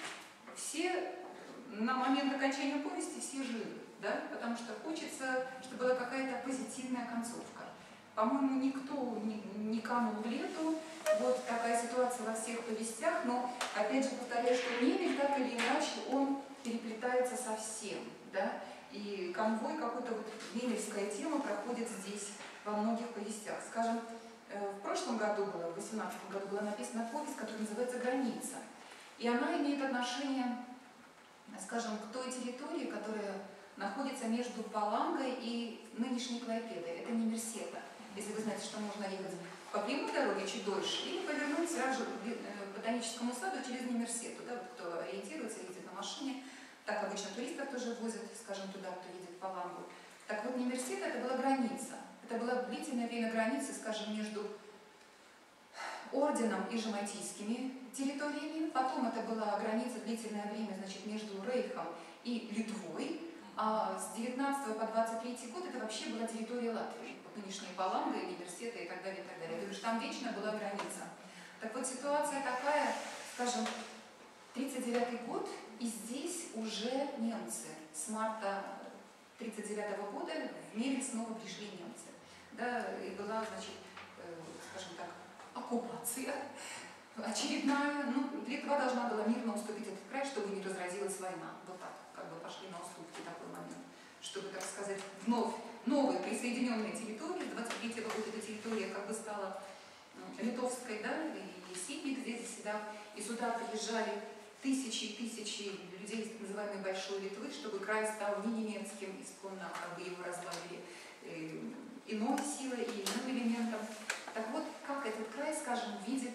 A: все на момент окончания повести все живы, да, потому что хочется, чтобы была какая-то позитивная концовка. По-моему, никто не канул в лету. Вот такая ситуация во всех повестях, но, опять же, повторяю, что Мемель, так или иначе, он переплетается со всем, да, и конвой, какой-то вот мемельская тема проходит здесь во многих повестях. Скажем, в прошлом году, в 2018 году, была написана повесть, которая называется «Граница», и она имеет отношение, скажем, к той территории, которая находится между Палангой и нынешней Клайпедой. Это не Мерсета. Если вы знаете, что можно ехать по прямой дороге чуть дольше, или повернуть сразу к ботаническому саду через Немерсету. Да, вот кто ориентируется, ездит на машине, так обычно туристов тоже возят, скажем, туда, кто едет по Палангу. Так вот, Немерсета — это была граница. Это была длительное время границы, скажем, между орденом и жемайтийскими территориями. Потом это была граница длительное время, значит, между Рейхом и Литвой. А с 19 по 23 год это вообще была территория Латвии. Вот нынешняя Паланга, Немерсета и так далее, и так далее. То есть там вечно была граница. Так вот, ситуация такая, скажем, 1939 год, и здесь уже немцы. С марта 1939 года в Мемель снова пришли немцы. Да, и была, значит, скажем так, оккупация очередная. Ну, Литва должна была мирно уступить этот край, чтобы не разразилась война. Вот так, как бы пошли на уступки в такой момент. Чтобы, так сказать, вновь новые присоединенные территории, 23 года эта территория как бы стала литовской, да, и Ситник здесь заседал, и сюда приезжали тысячи и тысячи людей из так называемой Большой Литвы, чтобы край стал не немецким, исконно как бы его разбавили иной силой и иным элементом. Так вот, как этот край, скажем, видит,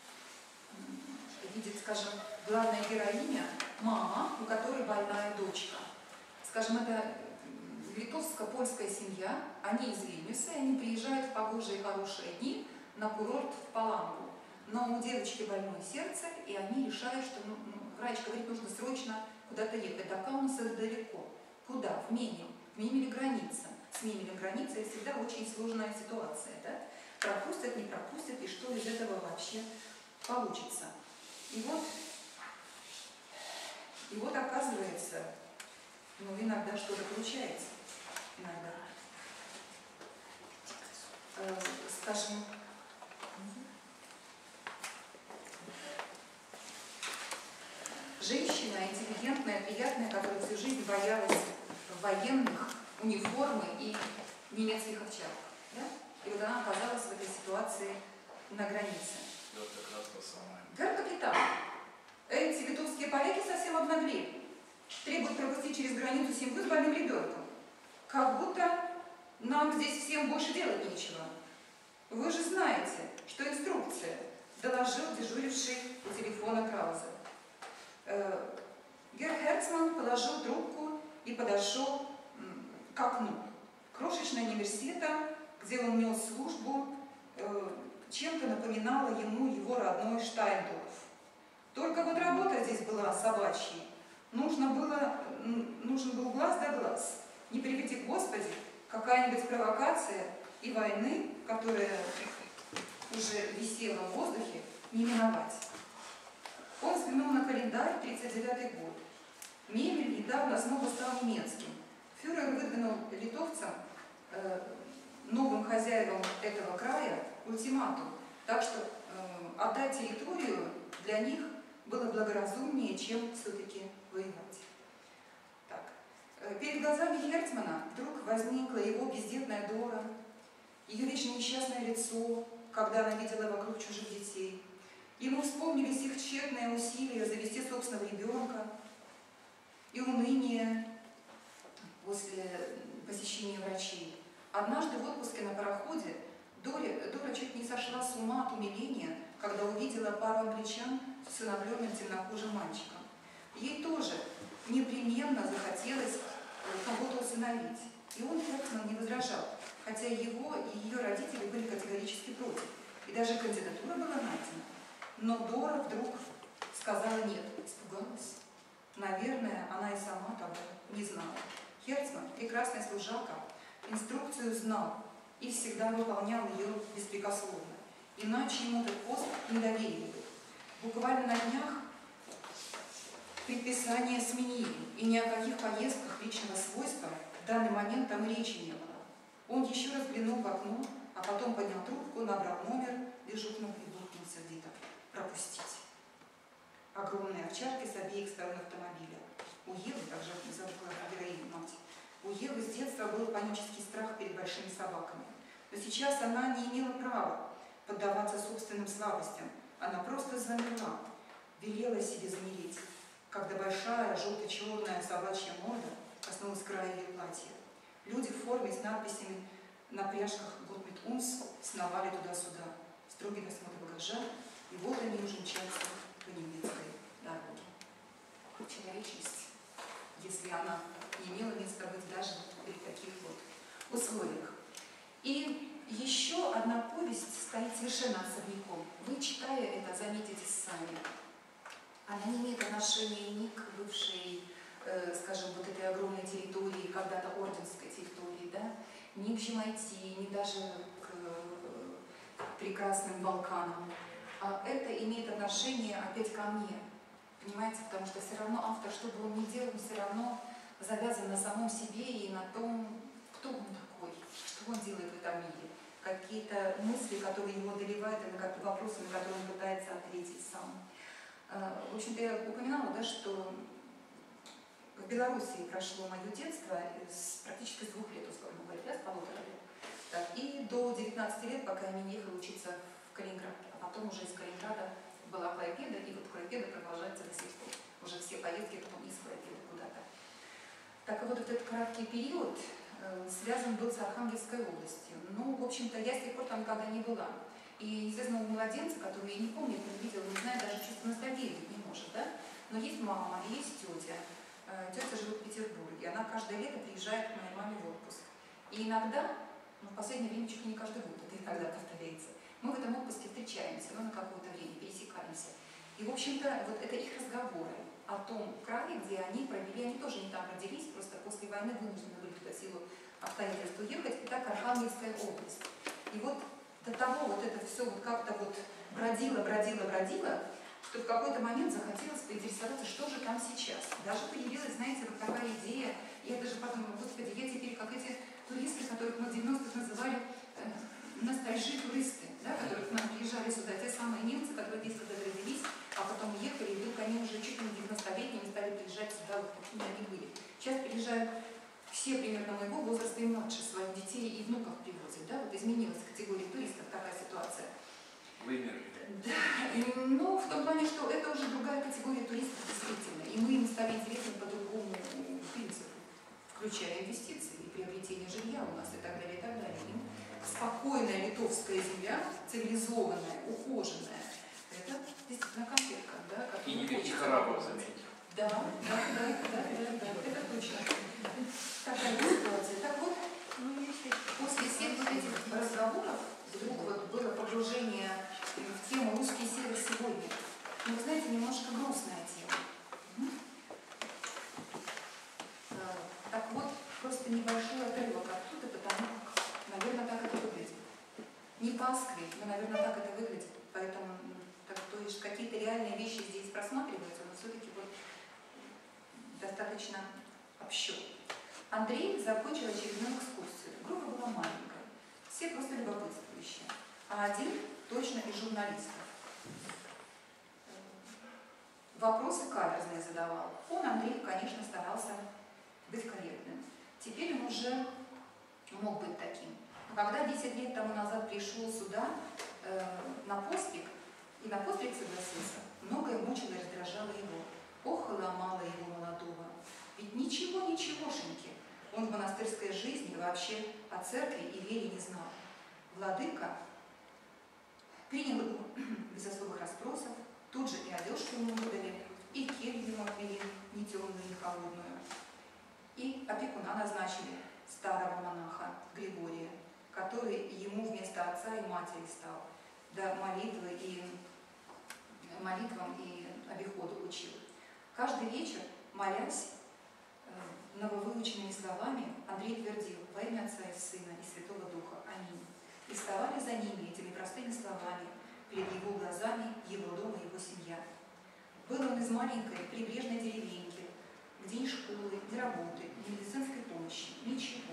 A: скажем, главная героиня, мама, у которой больная дочка. Скажем, это литовско-польская семья, они из Вильнюса, и они приезжают в погожие хорошие дни на курорт в Палангу. Но у девочки больное сердце, и они решают, что врач говорит, нужно срочно куда-то ехать. До Каунаса далеко. Куда? В Мемель. В Мемеле граница. С Мемелем граница, и всегда очень сложная ситуация. Да? Пропустят, не пропустят, и что из этого вообще получится. И вот оказывается, ну, иногда что-то получается. Иногда. Скажем, женщина интеллигентная, приятная, которая всю жизнь боялась военных, униформы и немецких овчарок. Да? И вот она оказалась в этой ситуации на границе.
F: Вот как раз то самое.
A: Гер-капитан, эти литовские поляки совсем обнаглели. Требуют пропустить через границу семью с больным ребенком. как будто нам здесь всем больше делать нечего. Вы же знаете, что инструкция, доложил дежуривший у телефона Краузе. Герр Херцман положил трубку и подошел к окну. Крошечная университета, где он нес службу, чем-то напоминала ему его родной Штайндорф. Только вот работа здесь была собачьей. Нужен был глаз да глаз. Не приведи Господи, какая-нибудь провокация и войны, которая уже висела в воздухе, не миновать. Он взглянул на календарь, 1939 год. Мебель недавно снова стал немецким. Фюрер выдвинул литовцам, новым хозяевам этого края, ультиматум. Так что отдать территорию для них было благоразумнее, чем все-таки воевать. Так. Перед глазами Херцмана вдруг возникла его бездетная Дора, ее вечно несчастное лицо, когда она видела вокруг чужих детей. Ему вспомнились их тщетные усилия завести собственного ребенка и уныние после посещения врачей. Однажды в отпуске на пароходе Дора чуть не сошла с ума от умиления, когда увидела пару англичан с усыновленным темнокожим мальчиком. Ей тоже непременно захотелось кого-то усыновить. И он, Херцман, не возражал, хотя его и ее родители были категорически против. И даже кандидатура была найдена. Но Дора вдруг сказала нет, испугалась. Наверное, она и сама того не знала. Херцман, прекрасная служака, инструкцию знал и всегда выполнял ее беспрекословно. Иначе ему этот пост не доверили бы. Буквально на днях предписание сменили, и ни о каких поездках личного свойства в данный момент там и речи не было. Он еще раз взглянул в окно, а потом поднял трубку, набрал номер дежурного и буркнул сердито: пропустить. Огромные овчарки с обеих сторон автомобиля. У Евы, также забыла о героине мать, у Евы с детства был панический страх перед большими собаками. Но сейчас она не имела права поддаваться собственным слабостям. Она просто замерла, велела себе замереть, когда большая желто-черная собачья морда коснулась края ее платья. Люди в форме с надписями на пряжках «Год mit uns» сновали туда-сюда. Строгий досмотр багажа, и вот они уже мчатся по немецкой дороге. Человечность, если она не имела места быть даже при таких вот условиях. И еще одна повесть стоит совершенно особняком. Вы, читая это, заметите сами. Она не имеет отношения ни к бывшей, скажем, вот этой огромной территории, когда-то орденской территории, да, ни к Жемайти, ни даже к прекрасным Балканам. А это имеет отношение опять ко мне. Понимаете, потому что все равно автор, что бы он ни делал, все равно завязан на самом себе и на том, кто он такой, что он делает в этом мире. Какие-то мысли, которые его одолевают, и вопросы, на которые он пытается ответить сам. В общем-то, я упоминала, да, что в Белоруссии прошло мое детство практически с 2 лет, условно говоря, с 1,5 лет. Так, и до 19 лет, пока я не ехала учиться в Калининград. А потом уже из Калининграда была Клайпеда, и вот Клайпеда продолжается до сих пор. Уже все поездки потом из Клайпеды куда-то. Так вот, этот краткий период связан был с Архангельской областью. Ну, в общем-то, я с тех пор там никогда не была. И, естественно, у младенца, который не помнит, не видел, не знает, даже чувство ностальгии не может, да? Но есть мама, есть тетя. Тетя живет в Петербурге. Она каждое лето приезжает к моей маме в отпуск. И иногда, ну, в последнее время чуть ли не каждый год, это иногда повторяется, мы в этом отпуске встречаемся, но на какое-то время пересекаемся. И, в общем-то, вот это их разговоры о том крае, где они провели, они тоже не там родились, просто после войны вынуждены были туда в силу обстоятельств уехать. Итак, Архангельская область. И вот до того вот это все вот как-то вот бродило, что в какой-то момент захотелось поинтересоваться, что же там сейчас. Даже появилась, знаете, вот такая идея, я даже подумала, господи, я теперь как эти туристы, которых мы в 90-х называли ностальжи-туристы, да, которые к нам приезжали сюда, те самые немцы, которые здесь когда родились, а потом уехали, и вдруг они уже чуть ли не 90-летними стали приезжать сюда, вот какими они были. Сейчас приезжают все примерно моего возраста и младше, своих детей и внуков привозят, да, вот изменилась категория туристов, такая ситуация.
F: Вымерли.
A: Да, но в том плане, что это уже другая категория туристов действительно, и мы им стали интересны по другому принципу, в включая инвестиции и приобретение жилья у нас и так далее, и так далее. И спокойная литовская земля, цивилизованная, ухоженная, это действительно конфетка, да,
F: И не
A: которую
F: видите
A: хочется
F: арабов,
A: попробовать.
F: заметьте.
A: Да, это точно. Такая ситуация. Так вот, после всех вот этих разговоров вдруг вот было погружение в тему «Русский север сегодня». Ну, вы знаете, немножко грустная тема. Так вот, просто небольшой отрывок оттуда, потому как, наверное, так это выглядит. Не пасквиль, но, наверное, так это выглядит. Поэтому, то есть какие-то реальные вещи здесь просматриваются, но все-таки вот достаточно общо. Андрей закончил очередную экскурсию. Группа была маленькая, все просто любопытствующие, а один точно из журналистов. Вопросы каверзные задавал. Он, Андрей, конечно, старался быть корректным. Теперь он уже мог быть таким. Но когда 10 лет тому назад пришел сюда на постриг, и на постриг согласился, многое мучило и раздражало его. Ох, и ломало его молодого. Ведь ничегошеньки он в монастырской жизни вообще о церкви и вере не знал. Владыка принял его без особых расспросов, тут же и одежку ему выдали, и келью ему отвели, не темную, не холодную. И опекуна назначили старого монаха Григория, который ему вместо отца и матери стал, да молитвам и обиходу учил. Каждый вечер, молясь нововыученными словами, Андрей твердил: во имя Отца и Сына и Святого Духа. Аминь. И вставали за ними этими простыми словами перед его глазами его дом и его семья. Был он из маленькой прибрежной деревеньки, где ни школы, ни работы, ни медицинской помощи, ничего.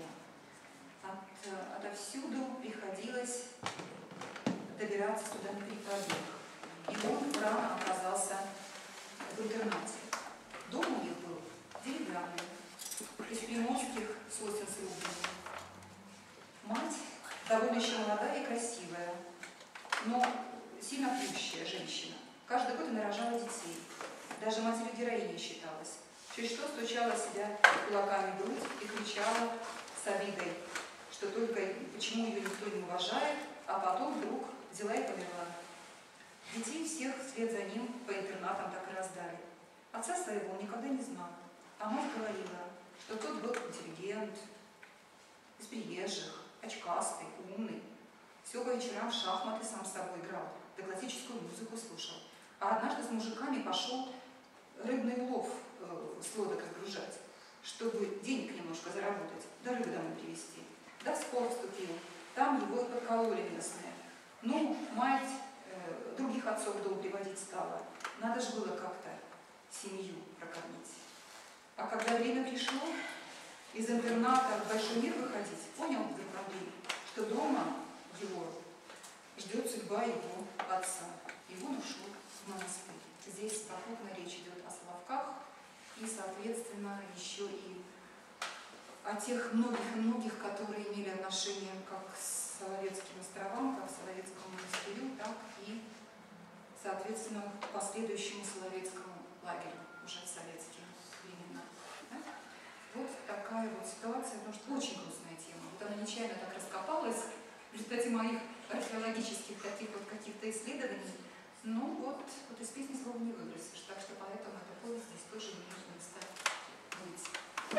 A: Отовсюду приходилось добираться сюда на перекладных. И он рано оказался в интернате. Дом у них был деревянный, из приморских сосен срубленный. Мать довольно еще молодая и красивая, но сильно пьющая женщина. Каждый год она рожала детей. Даже матерью героини считалась. Чуть что стучала себя кулаками в грудь и кричала с обидой, что только почему ее никто не уважает, а потом вдруг взяла и померла. Детей всех вслед за ним по интернатам так и раздали. Отца своего он никогда не знал, а мать говорила, что тот был интеллигент, из приезжих, очкастый, умный. Все по вечерам в шахматы сам с собой играл, да классическую музыку слушал. А однажды с мужиками пошел рыбный улов с лодок разгружать, чтобы денег немножко заработать, да рыбу домой привезти. Да в спор вступил, там его и подкололи местные. Ну, мать других отцов в дом приводить стала. Надо же было как-то семью прокормить. А когда время пришло, из интерната в большой мир выходить, понял вдруг Андрей, что дома его ждет судьба его отца. И он ушел в монастырь. Здесь попутно речь идет о Соловках и, соответственно, еще и о тех многих, которые имели отношение как к Соловецким островам, как к Соловецкому монастырю, так и, соответственно, к последующему Соловецкому лагерю уже в советские времена. Да? Вот такая вот ситуация, потому что очень грустная тема. Вот она нечаянно так раскопалась в результате моих археологических таких вот каких-то исследований. Ну вот из песни слова не выбросишь, так что поэтому эта повесть здесь тоже имеет место быть.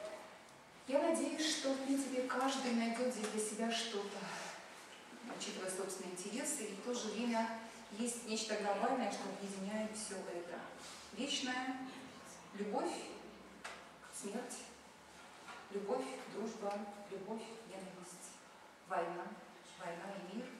A: Я надеюсь, что, в принципе, каждый найдет здесь для себя что-то, учитывая собственные интересы, и в то же время есть нечто глобальное, что объединяет все это. Вечная любовь, смерть, любовь, дружба, любовь, ненависть, война, война и мир,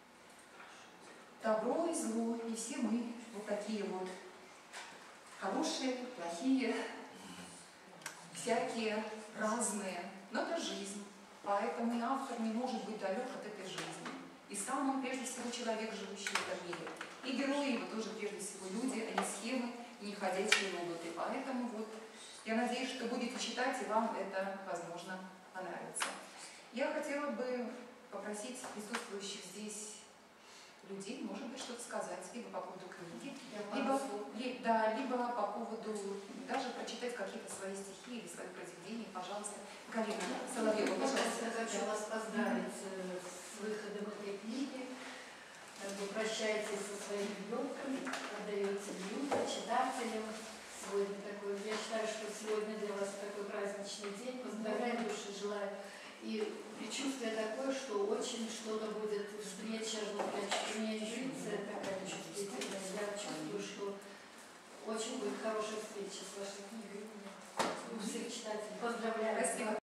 A: добро и зло, и все мы вот такие вот хорошие, плохие, всякие, разные, но это жизнь, поэтому и автор не может быть далек от этой жизни. И сам он, прежде всего, человек, живущий в этом мире. И герои его тоже, прежде всего, люди, а не схемы, и не ходячие роботы. Поэтому вот я надеюсь, что будете читать, и вам это, возможно, понравится. Я хотела бы попросить присутствующих здесь людей, может быть, что-то сказать, либо по поводу книги,
B: Я
A: либо,
B: пару слов.
A: либо по поводу, даже прочитать какие-то свои стихи или свои произведения, пожалуйста. Галина Соловьева, пожалуйста.
G: Я хочу вас поздравить с выходом этой книги. Вы прощаетесь со своим ребенком, отдаете людям, читателям. Сегодня такой, я считаю, что сегодня для вас такой праздничный день. Поздравляю, души желаю. И предчувствие такое, что очень что-то будет встреча. У меня интуиция такая чувствительная. Я чувствую, что очень будет хорошая встреча с вашей книгой. У всех читателей. Поздравляю.
A: Спасибо.